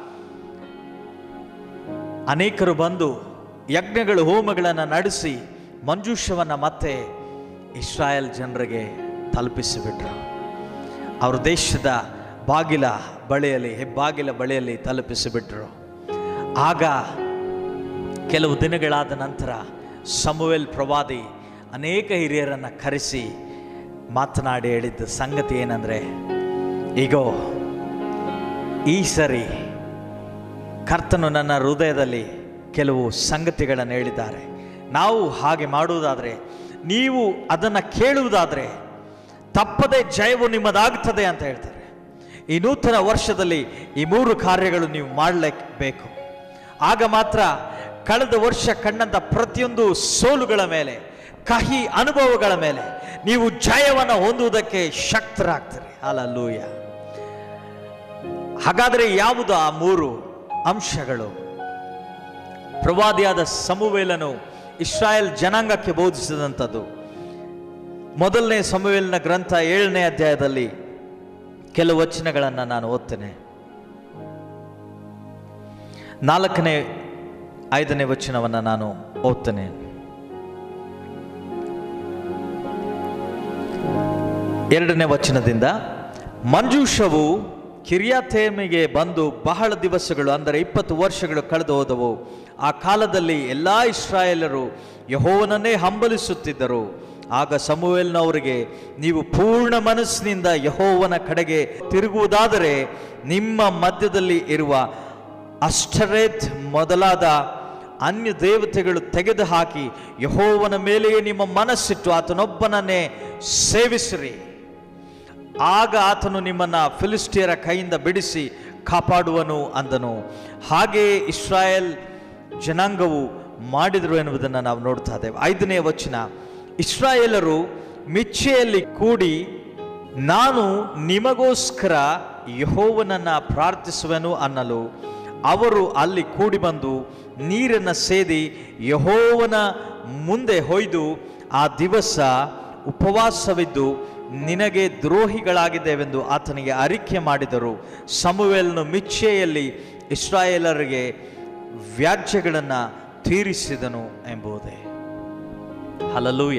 ಅನೇಕರು ಬಂದು ಯಜ್ಞಗಳು ಹೋಮಗಳನ್ನು ನಡೆಸಿ ಮಂಜೂಷವನ್ನು ಮತ್ತೆ ಇಸ್ರಾಯೇಲ್ ಜನರಿಗೆ ತಲುಪಿಸಿಬಿಟ್ರು. ಅವರು ದೇಶದ ಬಾಗಿಲ ಬಳಿಯಲ್ಲಿ ಹೆಬ್ಬಾಗಿಲ ಬಳಿಯಲ್ಲಿ ತಲುಪಿಸಿಬಿಟ್ರು. ಆಗ ಕೆಲವು ದಿನಗಳಾದ ನಂತರ ಸಮುವೇಲ್ ಪ್ರವಾದಿ ಅನೇಕ ಹಿರಿಯರನ್ನು ಕರೆಸಿ ಮಾತನಾಡಿ ಹೇಳಿದ್ದ ಸಂಗತಿ ಏನಂದರೆ, ಈಗೋ ಈ ಸರಿ ಕರ್ತನು ನನ್ನ ಹೃದಯದಲ್ಲಿ ಕೆಲವು ಸಂಗತಿಗಳನ್ನು ಹೇಳಿದ್ದಾರೆ. ನಾವು ಹಾಗೆ ಮಾಡುವುದಾದರೆ, ನೀವು ಅದನ್ನು ಕೇಳುವುದಾದರೆ ತಪ್ಪದೆ ಜಯವು ನಿಮ್ಮದಾಗುತ್ತದೆ ಅಂತ ಹೇಳ್ತಾರೆ. ಈ ನೂತನ ವರ್ಷದಲ್ಲಿ ಈ ಮೂರು ಕಾರ್ಯಗಳು ನೀವು ಮಾಡಲೇಬೇಕು. ಆಗ ಮಾತ್ರ ಕಳೆದ ವರ್ಷ ಕಂಡಂಥ ಪ್ರತಿಯೊಂದು ಸೋಲುಗಳ ಮೇಲೆ, ಕಹಿ ಅನುಭವಗಳ ಮೇಲೆ ನೀವು ಜಯವನ್ನು ಹೊಂದುವುದಕ್ಕೆ ಶಕ್ತರಾಗ್ತೀರಿ. ಹಲ್ಲೆಲೂಯಾ. ಹಾಗಾದರೆ ಯಾವುದು ಆ ಮೂರು ಅಂಶಗಳು? ಪ್ರವಾದಿಯಾದ ಸಮುವೇಲನು ಇಸ್ರಾಯೇಲ್ ಜನಾಂಗಕ್ಕೆ ಬೋಧಿಸಿದಂಥದ್ದು. ಮೊದಲನೇ ಸಮುವೇಲನ ಗ್ರಂಥ ಏಳನೇ ಅಧ್ಯಾಯದಲ್ಲಿ ಕೆಲವು ವಚನಗಳನ್ನು ನಾನು ಓದ್ತೇನೆ. ನಾಲ್ಕನೇ ಐದನೇ ವಚನವನ್ನು ನಾನು ಓದ್ತೇನೆ. ಎರಡನೇ ವಚನದಿಂದ, ಮಂಜೂಷವು ಕಿರ್ಯಾತೈಮಿಗೆ ಬಂದು ಬಹಳ ದಿವಸಗಳು ಅಂದರೆ ಇಪ್ಪತ್ತು ವರ್ಷಗಳು ಕಳೆದು ಹೋದವು. ಆ ಕಾಲದಲ್ಲಿ ಎಲ್ಲ ಇಸ್ರಾಯೇಲರು ಯೆಹೋವನನ್ನೇ ಹಂಬಲಿಸುತ್ತಿದ್ದರು. ಆಗ ಸಮುವೇಲನವರಿಗೆ, ನೀವು ಪೂರ್ಣ ಮನಸ್ಸಿನಿಂದ ಯೆಹೋವನ ಕಡೆಗೆ ತಿರುಗುವುದಾದರೆ ನಿಮ್ಮ ಮಧ್ಯದಲ್ಲಿ ಇರುವ ಅಷ್ಟರೇತ್ ಮೊದಲಾದ ಅನ್ಯ ದೇವತೆಗಳು ತೆಗೆದುಹಾಕಿ ಯೆಹೋವನ ಮೇಲೆಯೇ ನಿಮ್ಮ ಮನಸ್ಸಿಟ್ಟು ಆತನೊಬ್ಬನನ್ನೇ ಸೇವಿಸಿರಿ. ಆಗ ಆತನು ನಿಮ್ಮನ್ನು ಫಿಲಿಸ್ಟಿಯರ ಕೈಯಿಂದ ಬಿಡಿಸಿ ಕಾಪಾಡುವನು ಅಂದನು. ಹಾಗೆಯೇ ಇಸ್ರಾಯೇಲ್ ಜನಾಂಗವು ಮಾಡಿದರು ಎನ್ನುವುದನ್ನು ನಾವು ನೋಡ್ತಾ ಇದ್ದೇವೆ. ಐದನೇ ವಚನ, ಇಸ್ರಾಯೇಲರು ಮಿಚ್ಚೆಯಲ್ಲಿ ಕೂಡಿ ನಾನು ನಿಮಗೋಸ್ಕರ ಯೆಹೋವನನ್ನು ಪ್ರಾರ್ಥಿಸುವೆನು ಅನ್ನಲು ಅವರು ಅಲ್ಲಿ ಕೂಡಿ ಬಂದು ನೀರನ್ನು ಸೇದಿ ಯೆಹೋವನ ಮುಂದೆ ಹೊಯ್ದು ಆ ದಿವಸ ಉಪವಾಸವಿದ್ದು ನಿನಗೆ ದ್ರೋಹಿಗಳಾಗಿದ್ದೇವೆಂದು ಆತನಿಗೆ ಅರಿಕೆ ಮಾಡಿದರು. ಸಮುವೇಲನು ಮಿಚ್ಚೆಯಲ್ಲಿ ಇಸ್ರಾಯೇಲರಿಗೆ ವ್ಯಾಜ್ಯಗಳನ್ನು ತೀರಿಸಿದನು ಎಂಬುದೇ. ಹಲ್ಲೆಲೂಯ.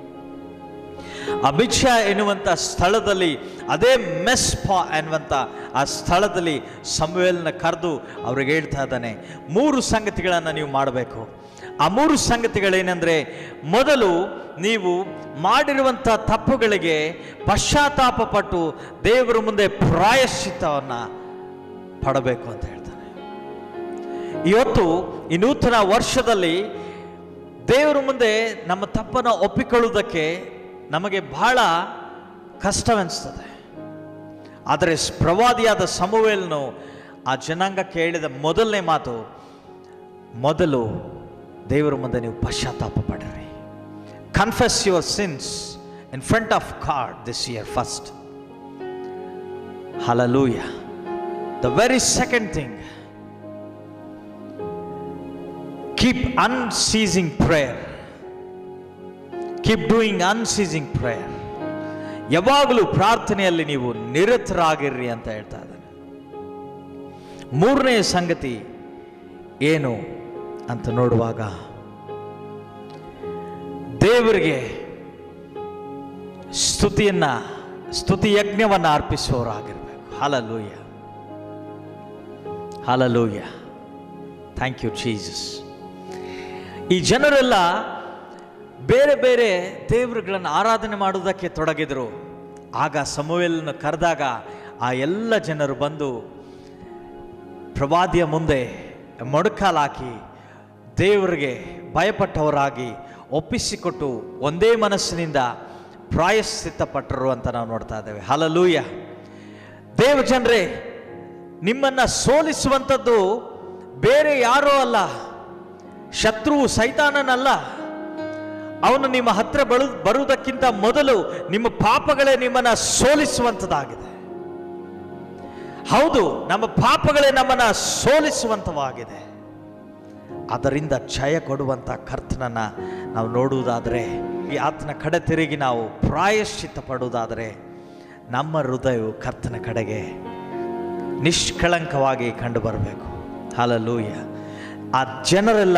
ಆ ಮಿಚ್ಚ ಎನ್ನುವಂಥ ಸ್ಥಳದಲ್ಲಿ, ಅದೇ ಮೆಸ್ಪಾ ಎನ್ನುವಂಥ ಆ ಸ್ಥಳದಲ್ಲಿ ಸಮುವೇಲನ ಕರೆದು ಅವ್ರಿಗೆ ಹೇಳ್ತಾ ಇದ್ದಾನೆ, ಮೂರು ಸಂಗತಿಗಳನ್ನು ನೀವು ಮಾಡಬೇಕು. ಆ ಮೂರು ಸಂಗತಿಗಳೇನೆಂದರೆ, ಮೊದಲು ನೀವು ಮಾಡಿರುವಂಥ ತಪ್ಪುಗಳಿಗೆ ಪಶ್ಚಾತ್ತಾಪ ಪಟ್ಟು ದೇವರ ಮುಂದೆ ಪ್ರಾಯಶ್ಚಿತ್ತವನ್ನು ಪಡಬೇಕು ಅಂತ ಹೇಳ್ತಾನೆ. ಇವತ್ತು ಈ ನೂತನ ವರ್ಷದಲ್ಲಿ ದೇವರ ಮುಂದೆ ನಮ್ಮ ತಪ್ಪನ್ನು ಒಪ್ಪಿಕೊಳ್ಳುವುದಕ್ಕೆ ನಮಗೆ ಬಹಳ ಕಷ್ಟವೆನಿಸ್ತದೆ. ಆದರೆ ಪ್ರವಾದಿಯಾದ ಸಮುವೇಲನು ಆ ಜನಾಂಗಕ್ಕೆ ಹೇಳಿದ ಮೊದಲನೇ ಮಾತು, ಮೊದಲು ದೇವರ ಮುಂದೆ ನೀವು ಪಶ್ಚಾತ್ತಾಪ ಪಡಿರಿ. Confess your sins in front of God this year first. Hallelujah. The very second thing, keep unceasing prayer. Keep doing unceasing prayer. ಯಾವಾಗಲೂ ಪ್ರಾರ್ಥನೆಯಲ್ಲಿ ನೀವು ನಿರತರಾಗಿರ್ರಿ ಅಂತ ಹೇಳ್ತಾ ಇದ್ದಾನೆ. ಮೂರನೇ ಸಂಗತಿ ಏನು ಅಂತ ನೋಡುವಾಗ, ದೇವರಿಗೆ ಸ್ತುತಿಯನ್ನ ಸ್ತುತಿ ಯಜ್ಞವನ್ನು ಅರ್ಪಿಸುವವರಾಗಿರ್ಬೇಕು. Hallelujah, hallelujah. Thank you Jesus. ಈ ಜನರೆಲ್ಲ ಬೇರೆ ಬೇರೆ ದೇವರುಗಳನ್ನು ಆರಾಧನೆ ಮಾಡುವುದಕ್ಕೆ ತೊಡಗಿದರು. ಆಗ ಸಮುವೇಲನ ಕರೆದಾಗ ಆ ಎಲ್ಲ ಜನರು ಬಂದು ಪ್ರವಾದಿಯ ಮುಂದೆ ಮೊಣಕಾಲಾಕಿ ದೇವರಿಗೆ ಭಯಪಟ್ಟವರಾಗಿ ಒಪ್ಪಿಸಿಕೊಟ್ಟು ಒಂದೇ ಮನಸ್ಸಿನಿಂದ ಪ್ರಾಯಶ್ಚಿತ್ತ ಪಟ್ಟರು ಅಂತ ನಾವು ನೋಡ್ತಾ ಇದ್ದೇವೆ. ಹಲ್ಲೆಲೂಯ. ದೇವ ಜನರೇ, ನಿಮ್ಮನ್ನು ಸೋಲಿಸುವಂಥದ್ದು ಬೇರೆ ಯಾರೋ ಅಲ್ಲ, ಶತ್ರುವು ಸೈತಾನನಲ್ಲ. ಅವನು ನಿಮ್ಮ ಹತ್ರ ಬರು ಬರುವುದಕ್ಕಿಂತ ಮೊದಲು ನಿಮ್ಮ ಪಾಪಗಳೇ ನಿಮ್ಮನ್ನು ಸೋಲಿಸುವಂಥದ್ದಾಗಿದೆ. ಹೌದು, ನಮ್ಮ ಪಾಪಗಳೇ ನಮ್ಮನ್ನು ಸೋಲಿಸುವಂಥವಾಗಿದೆ. ಅದರಿಂದ ಜಯ ಕೊಡುವಂಥ ಕರ್ತನನ್ನ ನಾವು ನೋಡುವುದಾದರೆ, ಈ ಆತನ ಕಡೆ ತಿರುಗಿ ನಾವು ಪ್ರಾಯಶ್ಚಿತ್ತ ಪಡುವುದಾದರೆ, ನಮ್ಮ ಹೃದಯವು ಕರ್ತನ ಕಡೆಗೆ ನಿಷ್ಕಳಂಕವಾಗಿ ಕಂಡು ಬರಬೇಕು. ಹಲ್ಲೆಲೂಯ. ಆ ಜನರೆಲ್ಲ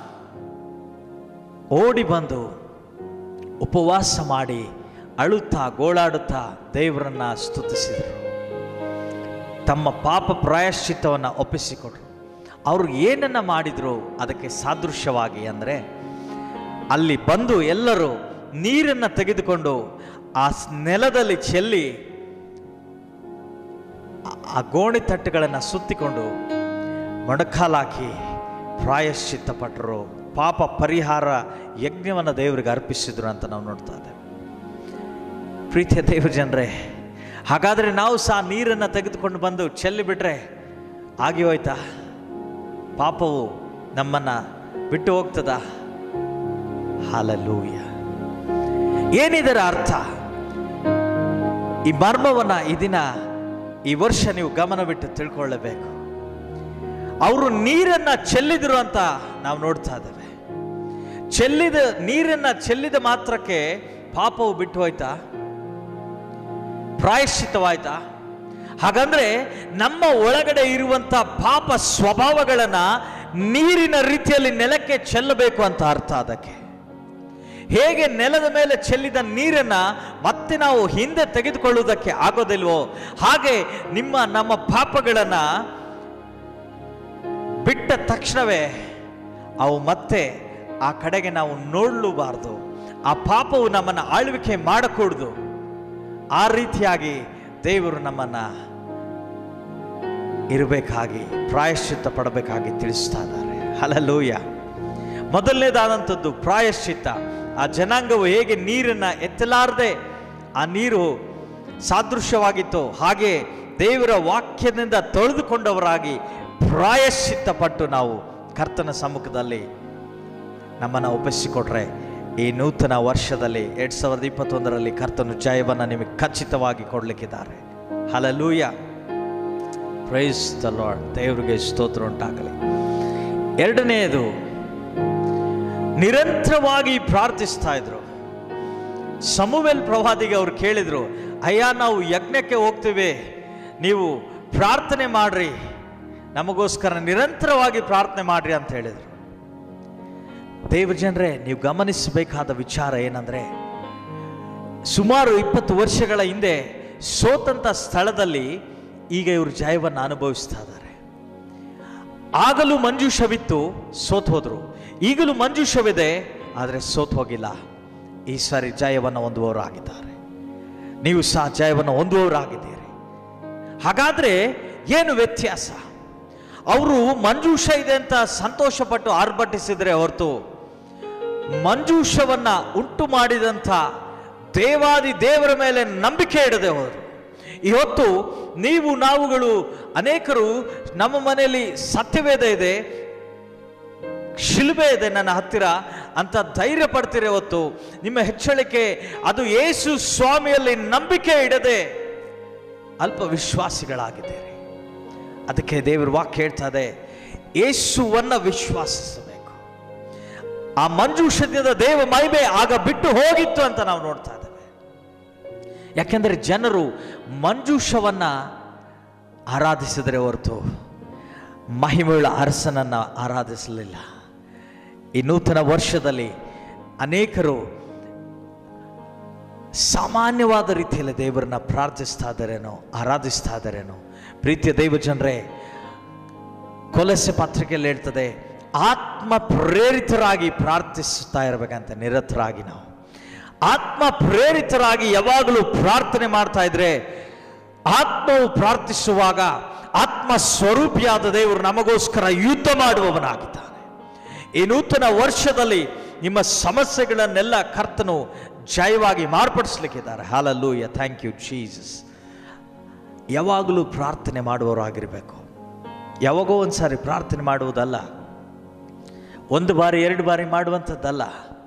ಓಡಿ ಬಂದು ಉಪವಾಸ ಮಾಡಿ ಅಳುತ್ತಾ ಗೋಳಾಡುತ್ತಾ ದೇವರನ್ನ ಸ್ತುತಿಸಿದರು. ತಮ್ಮ ಪಾಪ ಪ್ರಾಯಶ್ಚಿತ್ತವನ್ನು ಒಪ್ಪಿಸಿಕೊಟ್ರು. ಅವರು ಏನನ್ನ ಮಾಡಿದ್ರು ಅದಕ್ಕೆ ಸಾದೃಶ್ಯವಾಗಿ ಅಂದರೆ, ಅಲ್ಲಿ ಬಂದು ಎಲ್ಲರೂ ನೀರನ್ನು ತೆಗೆದುಕೊಂಡು ಆ ನೆಲದಲ್ಲಿ ಚೆಲ್ಲಿ ಆ ಗೋಣಿ ತಟ್ಟುಗಳನ್ನು ಸುತ್ತಿಕೊಂಡು ಮೊಣಕಾಲಾಕಿ ಪ್ರಾಯಶ್ಚಿತ್ತ ಪಟ್ಟರು. ಪಾಪ ಪರಿಹಾರ ಯಜ್ಞವನ್ನು ದೇವರಿಗೆ ಅರ್ಪಿಸಿದ್ರು ಅಂತ ನಾವು ನೋಡ್ತಾ ಇದ್ದೇವೆ. ಪ್ರೀತಿಯ ದೇವ ಜನರೇ, ಹಾಗಾದರೆ ನಾವು ಸಹ ನೀರನ್ನು ತೆಗೆದುಕೊಂಡು ಬಂದು ಚೆಲ್ಲಿ ಬಿಟ್ರೆ ಆಗಿ ಹೋಯ್ತಾ? ಪಾಪವು ನಮ್ಮನ್ನು ಬಿಟ್ಟು ಹೋಗ್ತದ? ಹಲ್ಲೆಲೂಯ. ಏನಿದರ ಅರ್ಥ? ಈ ಮರ್ಮವನ್ನು ಈ ದಿನ ಈ ವರ್ಷ ನೀವು ಗಮನವಿಟ್ಟು ತಿಳ್ಕೊಳ್ಳಬೇಕು. ಅವರು ನೀರನ್ನ ಚೆಲ್ಲಿದ್ರು ಅಂತ ನಾವು ನೋಡ್ತಾ ಇದ್ದೇವೆ. ಚೆಲ್ಲಿದ ನೀರನ್ನ ಚೆಲ್ಲಿದ ಮಾತ್ರಕ್ಕೆ ಪಾಪವು ಬಿಟ್ಟು ಹೋಯ್ತಾ? ಪ್ರಾಯಶ್ಚಿತ್ತವಾಯ್ತಾ? ಹಾಗಂದ್ರೆ ನಮ್ಮ ಒಳಗಡೆ ಇರುವಂತ ಪಾಪ ಸ್ವಭಾವಗಳನ್ನ ನೀರಿನ ರೀತಿಯಲ್ಲಿ ನೆಲಕ್ಕೆ ಚೆಲ್ಲಬೇಕು ಅಂತ ಅರ್ಥ. ಅದಕ್ಕೆ ಹೇಗೆ ನೆಲದ ಮೇಲೆ ಚೆಲ್ಲಿದ ನೀರನ್ನ ಮತ್ತೆ ನಾವು ಹಿಂದೆ ತೆಗೆದುಕೊಳ್ಳುವುದಕ್ಕೆ ಆಗೋದಿಲ್ವೋ, ಹಾಗೆ ನಿಮ್ಮ ನಮ್ಮ ಪಾಪಗಳನ್ನ ಬಿಟ್ಟ ತಕ್ಷಣವೇ ಅವು ಮತ್ತೆ ಆ ಕಡೆಗೆ ನಾವು ನೋಡಲೂಬಾರ್ದು. ಆ ಪಾಪವು ನಮ್ಮನ್ನು ಆಳ್ವಿಕೆ ಮಾಡಕೂಡದು. ಆ ರೀತಿಯಾಗಿ ದೇವರು ನಮ್ಮನ್ನ ಇರಬೇಕಾಗಿ, ಪ್ರಾಯಶ್ಚಿತ್ತ ಪಡಬೇಕಾಗಿ ತಿಳಿಸ್ತಾ ಇದ್ದಾರೆ. ಹಲ್ಲೆಲೂಯಾ. ಮೊದಲನೇದಾದಂಥದ್ದು ಪ್ರಾಯಶ್ಚಿತ್ತ. ಆ ಜನಾಂಗವು ಹೇಗೆ ನೀರನ್ನ ಎತ್ತಲಾರದೆ ಆ ನೀರು ಸಾದೃಶ್ಯವಾಗಿತ್ತು, ಹಾಗೆ ದೇವರ ವಾಕ್ಯದಿಂದ ತೊಳೆದುಕೊಂಡವರಾಗಿ ಪ್ರಾಯಶ್ಚಿತ್ತ ಪಟ್ಟು ನಾವು ಕರ್ತನ ಸಮ್ಮುಖದಲ್ಲಿ ನಮ್ಮನ್ನು ಒಪ್ಪಿಸಿಕೊಟ್ರೆ ಈ ನೂತನ ವರ್ಷದಲ್ಲಿ ಎರಡ್ ಸಾವಿರದ ಇಪ್ಪತ್ತೊಂದರಲ್ಲಿ ಕರ್ತನು ಜಯವನ್ನು ನಿಮಗೆ ಖಚಿತವಾಗಿ ಕೊಡಲಿಕ್ಕಿದ್ದಾರೆ. ಹಲ್ಲೆಲೂಯಾ. Praise the lord. ದೇವರಿಗೆ ಸ್ತೋತ್ರ ಉಂಟಾಗಲಿ. ಎರಡನೆಯದು, ನಿರಂತರವಾಗಿ ಪ್ರಾರ್ಥಿಸ್ತಾ ಇದ್ರು. ಸಮುವೇಲ್ ಪ್ರವಾದಿಗೆ ಅವರು ಕೇಳಿದ್ರು, ಅಯ್ಯ ನಾವು ಯಜ್ಞಕ್ಕೆ ಹೋಗ್ತೀವಿ, ನೀವು ಪ್ರಾರ್ಥನೆ ಮಾಡ್ರಿ, ನಮಗೋಸ್ಕರ ನಿರಂತರವಾಗಿ ಪ್ರಾರ್ಥನೆ ಮಾಡ್ರಿ ಅಂತ ಹೇಳಿದರು. ದೇವ ಜನರೇ, ನೀವು ಗಮನಿಸಬೇಕಾದ ವಿಚಾರ ಏನಂದ್ರೆ, ಸುಮಾರು ಇಪ್ಪತ್ತು ವರ್ಷಗಳ ಹಿಂದೆ ಸೋತಂತ ಸ್ಥಳದಲ್ಲಿ ಈಗ ಇವರು ಜಯವನ್ನು ಅನುಭವಿಸ್ತಾ ಇದ್ದಾರೆ. ಆಗಲೂ ಮಂಜೂಷವಿತ್ತು, ಸೋತ್ ಹೋದ್ರು. ಈಗಲೂ ಮಂಜೂಷವಿದೆ, ಆದರೆ ಸೋತ್ ಹೋಗಿಲ್ಲ. ಈ ಸಾರಿ ಜಯವನ್ನು ಹೊಂದುವವರು ಆಗಿದ್ದಾರೆ. ನೀವು ಸಹ ಜಯವನ್ನು ಹೊಂದುವವರು ಆಗಿದ್ದೀರಿ. ಹಾಗಾದ್ರೆ ಏನು ವ್ಯತ್ಯಾಸ? ಅವರು ಮಂಜೂಷ ಇದೆ ಅಂತ ಸಂತೋಷಪಟ್ಟು ಆರ್ಭಟಿಸಿದ್ರೆ ಹೊರತು ಮಂಜೂಷವನ್ನ ಉಂಟು ಮಾಡಿದಂಥ ದೇವಾದಿ ದೇವರ ಮೇಲೆ ನಂಬಿಕೆ ಇಡದೆ ಹೋದರು. ಇವತ್ತು ನೀವು ನಾವುಗಳು ಅನೇಕರು ನಮ್ಮ ಮನೆಯಲ್ಲಿ ಸತ್ಯವೇದ ಇದೆ, ಶಿಲುಬೆ ಇದೆ ನನ್ನ ಹತ್ತಿರ ಅಂತ ಧೈರ್ಯ ಪಡ್ತೀರಿ ಹೊತ್ತು ನಿಮ್ಮ ಹೆಚ್ಚಳಿಕೆ ಅದು ಯೇಸು ಸ್ವಾಮಿಯಲ್ಲಿ ನಂಬಿಕೆ ಇಡದೆ ಅಲ್ಪ ವಿಶ್ವಾಸಿಗಳಾಗಿದ್ದೀರಿ. ಅದಕ್ಕೆ ದೇವರ ವಾಕ್ಯ ಹೇಳ್ತದೆ, ಯೇಸುವನ್ನ ವಿಶ್ವಾಸಿಸಬೇಕು. ಆ ಮಂಜೂಷದಿಂದ ದೇವ ಮಹಿಮೆ ಆಗ ಬಿಟ್ಟು ಹೋಗಿತ್ತು ಅಂತ ನಾವು ನೋಡ್ತಾ ಇದ್ದೇವೆ. ಯಾಕೆಂದರೆ ಜನರು ಮಂಜೂಷವನ್ನ ಆರಾಧಿಸಿದರೆ ಹೊರತು ಮಹಿಮೆಯುಳ್ಳ ಅರಸನನ್ನ ಆರಾಧಿಸಲಿಲ್ಲ. ಈ ನೂತನ ವರ್ಷದಲ್ಲಿ ಅನೇಕರು ಸಾಮಾನ್ಯವಾದ ರೀತಿಯಲ್ಲಿ ದೇವರನ್ನ ಪ್ರಾರ್ಥಿಸ್ತಾ ಇದ್ದಾರೇನೋ, ಆರಾಧಿಸ್ತಾ ಇದ್ದಾರೇನೋ. ಪ್ರೀತಿಯ ದೈವ ಜನರೇ, ಕೊಲೊಸ್ಸೆ ಪತ್ರಿಕೆಯಲ್ಲಿ ಹೇಳ್ತದೆ, ಆತ್ಮ ಪ್ರೇರಿತರಾಗಿ ಪ್ರಾರ್ಥಿಸ್ತಾ ಇರಬೇಕಂತ. ನಿರತರಾಗಿ ನಾವು ಆತ್ಮ ಪ್ರೇರಿತರಾಗಿ ಯಾವಾಗಲೂ ಪ್ರಾರ್ಥನೆ ಮಾಡ್ತಾ ಇದ್ರೆ, ಆತ್ಮವು ಪ್ರಾರ್ಥಿಸುವಾಗ ಆತ್ಮ ಸ್ವರೂಪಿಯಾದ ದೇವರು ನಮಗೋಸ್ಕರ ಯುದ್ಧ ಮಾಡುವವನಾಗಿದ್ದಾನೆ. ಈ ನೂತನ ವರ್ಷದಲ್ಲಿ ನಿಮ್ಮ ಸಮಸ್ಯೆಗಳನ್ನೆಲ್ಲ ಕರ್ತನು ಜಯವಾಗಿ ಮಾರ್ಪಡಿಸ್ಲಿಕ್ಕಿದ್ದಾರೆ. ಹಲ್ಲೆಲೂಯಾ. Thank you Jesus. ಯಾವಾಗಲೂ ಪ್ರಾರ್ಥನೆ ಮಾಡುವವರಾಗಿರಬೇಕು. ಯಾವಾಗೋ ಒಂದು ಸಾರಿ ಪ್ರಾರ್ಥನೆ ಮಾಡುವುದಲ್ಲ, ಒಂದು ಬಾರಿ ಎರಡು ಬಾರಿ ಮಾಡುವಂಥದ್ದಲ್ಲ.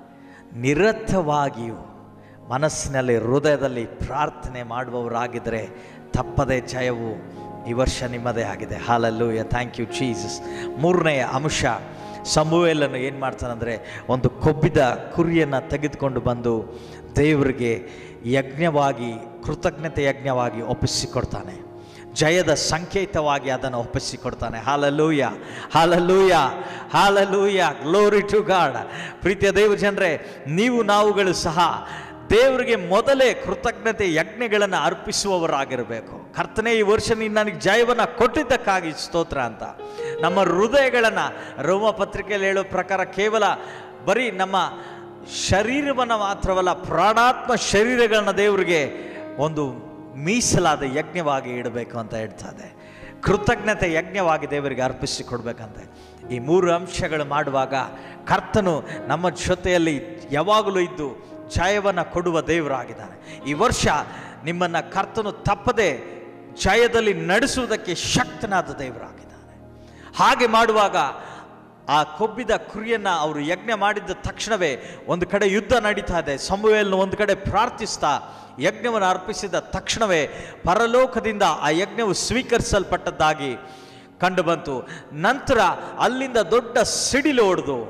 ನಿರತವಾಗಿಯೂ ಮನಸ್ಸಿನಲ್ಲಿ ಹೃದಯದಲ್ಲಿ ಪ್ರಾರ್ಥನೆ ಮಾಡುವವರಾಗಿದ್ದರೆ ತಪ್ಪದೇ ಜಯವು ಈ ವರ್ಷ ನಿಮ್ಮದೇ ಆಗಿದೆ. ಹಲ್ಲೆಲೂಯಾ. Thank you Jesus. ಮೂರನೆಯ ಅಂಶ, ಸಮುವೇಲನು ಏನು ಮಾಡ್ತಾನಂದರೆ, ಒಂದು ಕೊಬ್ಬಿದ ಕುರಿಯನ್ನು ತೆಗೆದುಕೊಂಡು ಬಂದು ದೇವರಿಗೆ ಯಜ್ಞವಾಗಿ, ಕೃತಜ್ಞತೆ ಯಜ್ಞವಾಗಿ ಒಪ್ಪಿಸಿಕೊಡ್ತಾನೆ. ಜಯದ ಸಂಕೇತವಾಗಿ ಅದನ್ನು ಒಪ್ಪಿಸಿಕೊಡ್ತಾನೆ. Hallelujah, hallelujah, hallelujah. Glory to God. ಪ್ರೀತಿಯ ದೇವ ಜನರೇ, ನೀವು ನಾವುಗಳು ಸಹ ದೇವರಿಗೆ ಮೊದಲೇ ಕೃತಜ್ಞತೆ ಯಜ್ಞಗಳನ್ನು ಅರ್ಪಿಸುವವರಾಗಿರಬೇಕು. ಕರ್ತನೇ, ಈ ವರ್ಷ ನೀನು ನನಗೆ ಜಯವನ್ನು ಕೊಟ್ಟಿದ್ದಕ್ಕಾಗಿ ಸ್ತೋತ್ರ ಅಂತ ನಮ್ಮ ಹೃದಯಗಳನ್ನು, ರೋಮ ಪತ್ರಿಕೆಯಲ್ಲಿ ಹೇಳೋ ಪ್ರಕಾರ, ಕೇವಲ ಬರೀ ನಮ್ಮ ಶರೀರವನ್ನು ಮಾತ್ರವಲ್ಲ, ಪ್ರಾಣಾತ್ಮ ಶರೀರಗಳನ್ನ ದೇವರಿಗೆ ಒಂದು ಮೀಸಲಾದ ಯಜ್ಞವಾಗಿ ಇಡಬೇಕು ಅಂತ ಹೇಳ್ತದೆ. ಕೃತಜ್ಞತೆ ಯಜ್ಞವಾಗಿ ದೇವರಿಗೆ ಅರ್ಪಿಸಿಕೊಡ್ಬೇಕಂತೆ. ಈ ಮೂರು ಅಂಶಗಳು ಮಾಡುವಾಗ ಕರ್ತನು ನಮ್ಮ ಜೊತೆಯಲ್ಲಿ ಯಾವಾಗಲೂ ಇದ್ದು ಜಯವನ್ನು ಕೊಡುವ ದೇವರಾಗಿದ್ದಾನೆ. ಈ ವರ್ಷ ನಿಮ್ಮನ್ನು ಕರ್ತನು ತಪ್ಪದೆ ಜಯದಲ್ಲಿ ನಡೆಸುವುದಕ್ಕೆ ಶಕ್ತನಾದ ದೇವರಾಗಿದ್ದಾನೆ. ಹಾಗೆ ಮಾಡುವಾಗ ಆ ಕೊಬ್ಬಿದ ಕುರಿಯನ್ನು ಅವರು ಯಜ್ಞ ಮಾಡಿದ ತಕ್ಷಣವೇ ಒಂದು ಕಡೆ ಯುದ್ಧ ನಡೀತಾ ಇದೆ. ಸಮುವೇಲನು ಒಂದು ಕಡೆ ಪ್ರಾರ್ಥಿಸ್ತಾ ಯಜ್ಞವನ್ನು ಅರ್ಪಿಸಿದ ತಕ್ಷಣವೇ ಪರಲೋಕದಿಂದ ಆ ಯಜ್ಞವು ಸ್ವೀಕರಿಸಲ್ಪಟ್ಟದ್ದಾಗಿ ಕಂಡು ಬಂತು. ನಂತರ ಅಲ್ಲಿಂದ ದೊಡ್ಡ ಸಿಡಿಲು ಹೊಡೆದು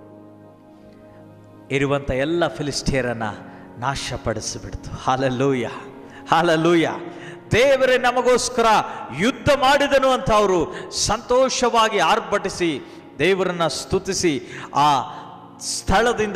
ಇರುವಂಥ ಎಲ್ಲ ಫಿಲಿಸ್ಟಿಯರನ್ನ ನಾಶಪಡಿಸಿಬಿಡ್ತು. Hallelujah, hallelujah. ದೇವರೇ ನಮಗೋಸ್ಕರ ಯುದ್ಧ ಮಾಡಿದನು ಅಂತ ಅವರು ಸಂತೋಷವಾಗಿ ಆರ್ಭಟಿಸಿ ದೇವರನ್ನ ಸ್ತುತಿಸಿ ಆ ಸ್ಥಳದಿಂದ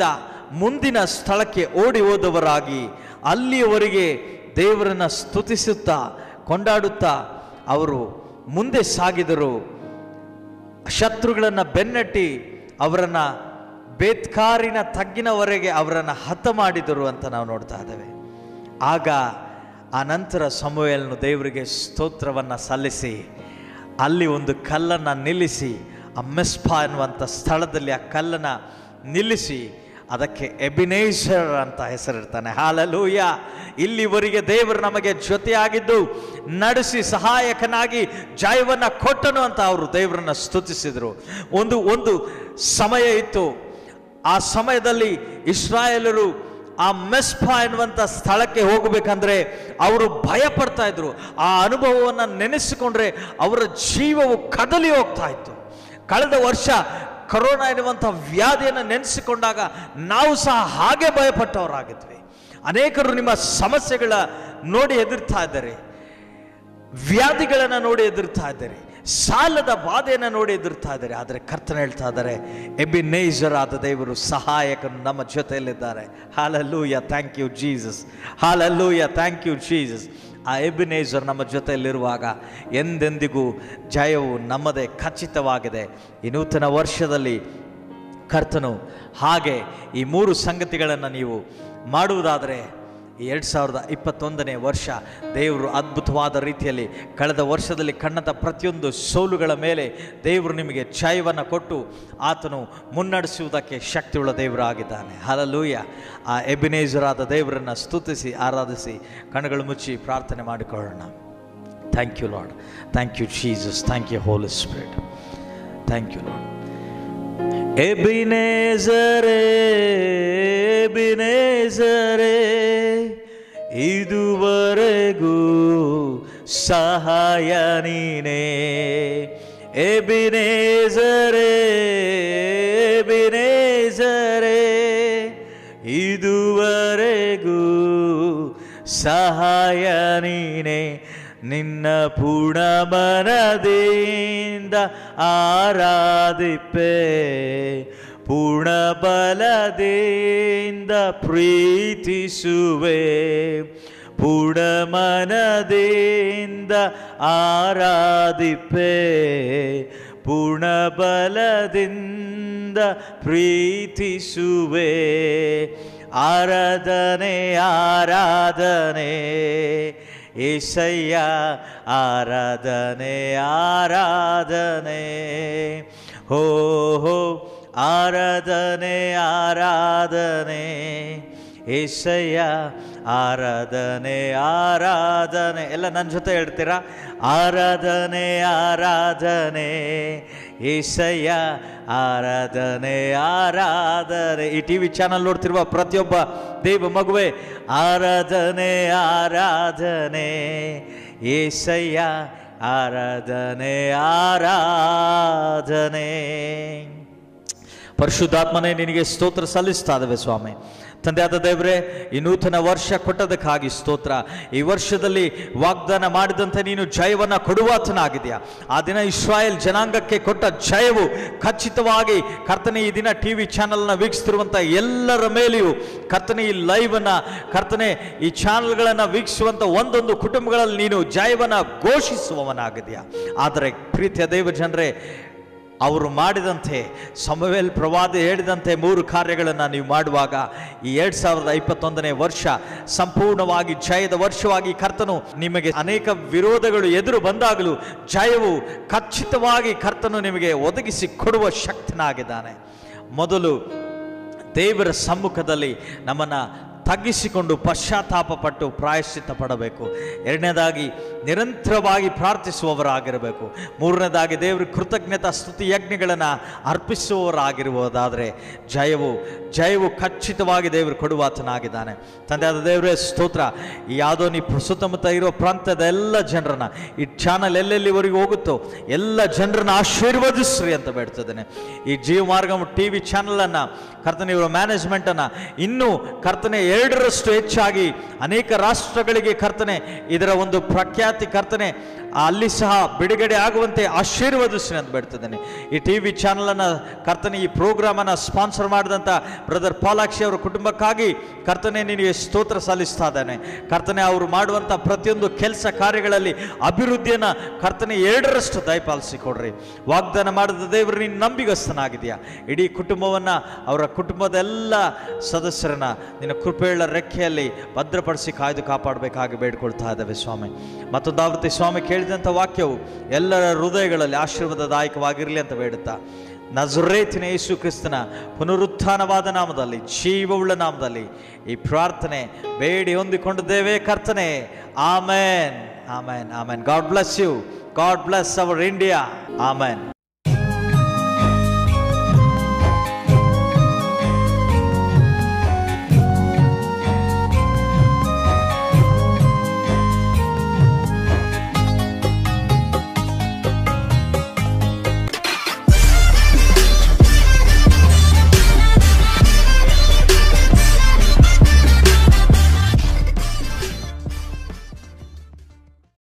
ಮುಂದಿನ ಸ್ಥಳಕ್ಕೆ ಓಡಿ ಹೋದವರಾಗಿ ಅಲ್ಲಿಯವರೆಗೆ ದೇವರನ್ನು ಸ್ತುತಿಸುತ್ತಾ ಕೊಂಡಾಡುತ್ತಾ ಅವರು ಮುಂದೆ ಸಾಗಿದರು. ಶತ್ರುಗಳನ್ನು ಬೆನ್ನಟ್ಟಿ ಅವರನ್ನು ಬೇತ್ಕಾರಿನ ತಗ್ಗಿನವರೆಗೆ ಅವರನ್ನು ಹತ ಮಾಡಿದರು ಅಂತ ನಾವು ನೋಡ್ತಾ ಇದ್ದೇವೆ. ಆಗ ಆ ನಂತರ ಸಮುವೇಲನು ದೇವರಿಗೆ ಸ್ತೋತ್ರವನ್ನು ಸಲ್ಲಿಸಿ ಅಲ್ಲಿ ಒಂದು ಕಲ್ಲನ್ನು ನಿಲ್ಲಿಸಿ, ಆ ಮಿಸ್ಪಾ ಎನ್ನುವಂಥ ಸ್ಥಳದಲ್ಲಿ ಆ ಕಲ್ಲನ್ನು ನಿಲ್ಲಿಸಿ ಅದಕ್ಕೆ ಎಬಿನೇಜರ್ ಅಂತ ಹೆಸರಿರ್ತಾನೆ. ಹಾಲೆಲೂಯ. ಇಲ್ಲಿವರೆಗೆ ದೇವರು ನಮಗೆ ಜೊತೆಯಾಗಿದ್ದು ನಡೆಸಿ ಸಹಾಯಕನಾಗಿ ಜಯವನ್ನು ಕೊಟ್ಟನು ಅಂತ ಅವರು ದೇವರನ್ನು ಸ್ತುತಿಸಿದರು. ಒಂದು ಒಂದು ಸಮಯ ಇತ್ತು, ಆ ಸಮಯದಲ್ಲಿ ಇಸ್ರಾಯೇಲರು ಆ ಮಿಸ್ಪಾ ಎನ್ನುವಂಥ ಸ್ಥಳಕ್ಕೆ ಹೋಗಬೇಕಂದ್ರೆ ಅವರು ಭಯ ಪಡ್ತಾ ಇದ್ರು. ಆ ಅನುಭವವನ್ನು ನೆನೆಸಿಕೊಂಡ್ರೆ ಅವರ ಜೀವವು ಕದಲಿ ಹೋಗ್ತಾ ಇತ್ತು. ಕಳೆದ ವರ್ಷ ಕೊರೋನಾ ಎನ್ನುವಂಥ ವ್ಯಾಧಿಯನ್ನು ನೆನೆಸಿಕೊಂಡಾಗ ನಾವು ಸಹ ಹಾಗೆ ಭಯಪಟ್ಟವರಾಗಿದ್ವಿ. ಅನೇಕರು ನಿಮ್ಮ ಸಮಸ್ಯೆಗಳ ನೋಡಿ ಹೆದರ್ತಾ ಇದ್ದಾರೆ, ವ್ಯಾಧಿಗಳನ್ನು ನೋಡಿ ಹೆದರ್ತಾ ಇದ್ದಾರೆ, ಸಾಲದ ಬಾಧೆಯನ್ನು ನೋಡಿ ಎದುರ್ತಾ ಇದ್ದಾರೆ. ಆದರೆ ಕರ್ತನ ಹೇಳ್ತಾ ಇದ್ದಾರೆ, ಎಬಿನೇಜರ್ ಆದ ದೇವರು ಸಹಾಯಕನು ನಮ್ಮ ಜೊತೆಯಲ್ಲಿದ್ದಾರೆ. Hallelujah, thank you Jesus. Hallelujah, thank you Jesus. ಆ ಎಬಿನೇಜರ್ ನಮ್ಮ ಜೊತೆಯಲ್ಲಿರುವಾಗ ಎಂದೆಂದಿಗೂ ಜಯವು ನಮ್ಮದೇ ಖಚಿತವಾಗಿದೆ. ಈ ನೂತನ ವರ್ಷದಲ್ಲಿ ಕರ್ತನು ಹಾಗೆ ಈ ಮೂರು ಸಂಗತಿಗಳನ್ನು ನೀವು ಮಾಡುವುದಾದರೆ ಈ ಎರಡು ಸಾವಿರದ ಇಪ್ಪತ್ತೊಂದನೇ ವರ್ಷ ದೇವರು ಅದ್ಭುತವಾದ ರೀತಿಯಲ್ಲಿ ಕಳೆದ ವರ್ಷದಲ್ಲಿ ಕಂಡಂಥ ಪ್ರತಿಯೊಂದು ಸೋಲುಗಳ ಮೇಲೆ ದೇವರು ನಿಮಗೆ ಜಯವನ್ನು ಕೊಟ್ಟು ಆತನು ಮುನ್ನಡೆಸುವುದಕ್ಕೆ ಶಕ್ತಿಯುಳ್ಳ ದೇವರು ಆಗಿದ್ದಾನೆ. ಹಲ್ಲೆಲೂಯಾ. ಆ ಎಬಿನೇಜರ್ ಆದ ದೇವರನ್ನು ಸ್ತುತಿಸಿ ಆರಾಧಿಸಿ ಕಣ್ಣುಗಳು ಮುಚ್ಚಿ ಪ್ರಾರ್ಥನೆ ಮಾಡಿಕೊಳ್ಳೋಣ. Thank you lord, thank you Jesus, thank you holy spirit, thank you lord. ಎಬಿನೇಜರೇ, ಎಬಿನೇಜರೇ, ಇದುವರೆಗೂ ಸಹಾಯ ನೀನೇ. ಎಬಿನೇಜರೇ, ಎಬಿನೇಜರೇ, ಇದುವರೆಗೂ ಸಹಾಯ ನೀನೇ. ನಿನ್ನ ಪೂರ್ಣ ಮನದಿಂದ ಆರಾಧಿಪೆ, ಪೂರ್ಣ ಬಲದಿಂದ ಪ್ರೀತಿಸುವೆ. ಪೂರ್ಣ ಮನದಿಂದ ಆರಾಧಿಪೆ, ಪೂರ್ಣ ಬಲದಿಂದ ಪ್ರೀತಿಸುವೆ. ಆರಾಧನೆ ಆರಾಧನೆ ಏಸಯ್ಯ, ಆರಾಧನೆ ಆರಾಧನೆ. ಹೋ ಹೋ ಆರಾಧನೆ ಆರಾಧನೆ ಏಸಯ್ಯ, ಆರಾಧನೆ ಆರಾಧನೆ. ಎಲ್ಲ ನನ್ನ ಜೊತೆ ಹೇಳ್ತೀರಾ? ಆರಾಧನೆ ಆರಾಧನೆ ಏಸಯ್ಯ, ಆರಾಧನೆ ಆರಾಧನೆ. ಈ ಟಿ ವಿ ಚಾನಲ್ ನೋಡ್ತಿರುವ ಪ್ರತಿಯೊಬ್ಬ ದೇವ ಮಗುವೆ, ಆರಾಧನೆ ಆರಾಧನೆ ಏಸಯ್ಯ, ಆರಾಧನೆ ಆರಾಧನೆ. ಪರಿಶುದ್ಧಾತ್ಮನೇ ನಿನಗೆ ಸ್ತೋತ್ರ ಸಲ್ಲಿಸ್ತಾ ಇದ್ದೇವೆ ಸ್ವಾಮಿ. ತಂದೆಯಾದ ದೇವರೇ, ಈ ನೂತನ ವರ್ಷ ಕೊಟ್ಟದಕ್ಕಾಗಿ ಸ್ತೋತ್ರ. ಈ ವರ್ಷದಲ್ಲಿ ವಾಗ್ದಾನ ಮಾಡಿದಂತೆ ನೀನು ಜಯವನ್ನು ಕೊಡುವಾತನಾಗಿದೆಯಾ. ಆ ದಿನ ಇಸ್ರಾಯೇಲ್ ಜನಾಂಗಕ್ಕೆ ಕೊಟ್ಟ ಜಯವು ಖಚಿತವಾಗಿ ಕರ್ತನೆ ಈ ದಿನ ಟಿ ವಿ ಚಾನಲ್ನ ವೀಕ್ಷಿಸಿರುವಂಥ ಎಲ್ಲರ ಮೇಲೆಯೂ ಕರ್ತನೆ ಈ ಲೈವನ್ನು ಕರ್ತನೆ ಈ ಚಾನಲ್ಗಳನ್ನು ವೀಕ್ಷಿಸುವಂಥ ಒಂದೊಂದು ಕುಟುಂಬಗಳಲ್ಲಿ ನೀನು ಜಯವನ್ನು ಘೋಷಿಸುವವನಾಗಿದೆಯಾ. ಆದರೆ ಪ್ರೀತಿಯ ದೇವ ಜನರೇ, ಅವರು ಮಾಡಿದಂತೆ ಸಮುವೇಲ್ ಪ್ರವಾದಿ ಹೇಳಿದಂತೆ ಮೂರು ಕಾರ್ಯಗಳನ್ನು ನೀವು ಮಾಡುವಾಗ ಈ ಎರಡು ಸಾವಿರದ ಇಪ್ಪತ್ತೊಂದನೇ ವರ್ಷ ಸಂಪೂರ್ಣವಾಗಿ ಜಯದ ವರ್ಷವಾಗಿ ಕರ್ತನು ನಿಮಗೆ ಅನೇಕ ವಿರೋಧಗಳು ಎದುರು ಬಂದಾಗಲೂ ಜಯವು ಖಚಿತವಾಗಿ ಕರ್ತನು ನಿಮಗೆ ಒದಗಿಸಿ ಕೊಡುವ ಶಕ್ತನಾಗಿದ್ದಾನೆ. ಮೊದಲು ದೇವರ ಸಮ್ಮುಖದಲ್ಲಿ ನಮ್ಮನ್ನು ತಗ್ಗಿಸಿಕೊಂಡು ಪಶ್ಚಾತ್ತಾಪ ಪಟ್ಟು ಪ್ರಾಯಶ್ಚಿತ್ತ ಪಡಬೇಕು. ಎರಡನೇದಾಗಿ ನಿರಂತರವಾಗಿ ಪ್ರಾರ್ಥಿಸುವವರಾಗಿರಬೇಕು. ಮೂರನೇದಾಗಿ ದೇವರು ಕೃತಜ್ಞತಾ ಸ್ತುತಿ ಯಜ್ಞಗಳನ್ನು ಅರ್ಪಿಸುವವರಾಗಿರುವುದಾದರೆ ಜಯವು ಜಯವು ಖಚಿತವಾಗಿ ದೇವರು ಕೊಡುವಾತನಾಗಿದ್ದಾನೆ. ತಂದೆಯಾದ ದೇವರೇ ಸ್ತೋತ್ರ. ಯಾವುದೋ ನೀವು ಸುತ್ತಮುತ್ತ ಇರುವ ಪ್ರಾಂತ್ಯದ ಎಲ್ಲ ಜನರನ್ನ ಈ ಚಾನಲ್ ಎಲ್ಲೆಲ್ಲಿವರೆಗೂ ಹೋಗುತ್ತೋ ಎಲ್ಲ ಜನರನ್ನ ಆಶೀರ್ವದಿಸ್ರಿ ಅಂತ ಬೇಡ್ತಿದ್ದೇನೆ. ಈ ಜೀವ ಮಾರ್ಗ ಟಿ ವಿ ಚಾನಲನ್ನು ಕರ್ತನೆ ಇವರ ಮ್ಯಾನೇಜ್ಮೆಂಟನ್ನು ಇನ್ನೂ ಕರ್ತನೆ ಎರಡರಷ್ಟು ಹೆಚ್ಚಾಗಿ ಅನೇಕ ರಾಷ್ಟ್ರಗಳಿಗೆ ಕರ್ತನೆ ಇದರ ಒಂದು ಪ್ರಖ್ಯಾತಿ ಕರ್ತನೆ ಅಲ್ಲಿ ಸಹ ಬಿಡುಗಡೆ ಆಗುವಂತೆ ಆಶೀರ್ವದಿಸಿ ಅಂತ ಬೇಡ್ತಿದ್ದೇನೆ. ಈ ಟಿ ವಿ ಚಾನಲನ್ನು ಕರ್ತನೆ, ಈ ಪ್ರೋಗ್ರಾಮನ್ನು ಸ್ಪಾನ್ಸರ್ ಮಾಡಿದಂಥ ಬ್ರದರ್ ಪಾಲಾಕ್ಷಿ ಅವರ ಕುಟುಂಬಕ್ಕಾಗಿ ಕರ್ತನೆ ನಿನಗೆ ಸ್ತೋತ್ರ ಸಲ್ಲಿಸ್ತಾ ಇದ್ದಾನೆ. ಕರ್ತನೆ, ಅವರು ಮಾಡುವಂಥ ಪ್ರತಿಯೊಂದು ಕೆಲಸ ಕಾರ್ಯಗಳಲ್ಲಿ ಅಭಿವೃದ್ಧಿಯನ್ನು ಕರ್ತನೆ ಎರಡರಷ್ಟು ದಯಪಾಲಿಸಿ ಕೊಡ್ರಿ. ವಾಗ್ದಾನ ಮಾಡಿದ ದೇವರು ನೀನು ನಂಬಿಗಸ್ತನಾಗಿದೆಯಾ. ಇಡೀ ಕುಟುಂಬವನ್ನು, ಅವರ ಕುಟುಂಬದ ಎಲ್ಲ ಸದಸ್ಯರನ್ನ ನಿನ್ನ ಕೃಪೆಯುಳ್ಳ ರೆಕ್ಕೆಯಲ್ಲಿ ಭದ್ರಪಡಿಸಿ ಕಾಯ್ದು ಕಾಪಾಡಬೇಕಾಗಿ ಬೇಡ್ಕೊಳ್ತಾ ಇದ್ದಾವೆ ಸ್ವಾಮಿ. ಮತ್ತೊಂದು ಆವೃತ್ತಿ ಸ್ವಾಮಿ ಕೇಳಿದಂಥ ವಾಕ್ಯವು ಎಲ್ಲರ ಹೃದಯಗಳಲ್ಲಿ ಆಶೀರ್ವಾದದಾಯಕವಾಗಿರಲಿ ಅಂತ ಬೇಡುತ್ತಾ, ನಜರೇತಿನ ಯೇಸು ಕ್ರಿಸ್ತನ ಪುನರುತ್ಥಾನವಾದ ನಾಮದಲ್ಲಿ, ಜೀವವುಳ್ಳ ನಾಮದಲ್ಲಿ ಈ ಪ್ರಾರ್ಥನೆ ಬೇಡಿ ಹೊಂದಿಕೊಂಡಿದ್ದೇವೆ ಕರ್ತನೆ. Amen, amen, amen. God bless you. God bless our India. Amen.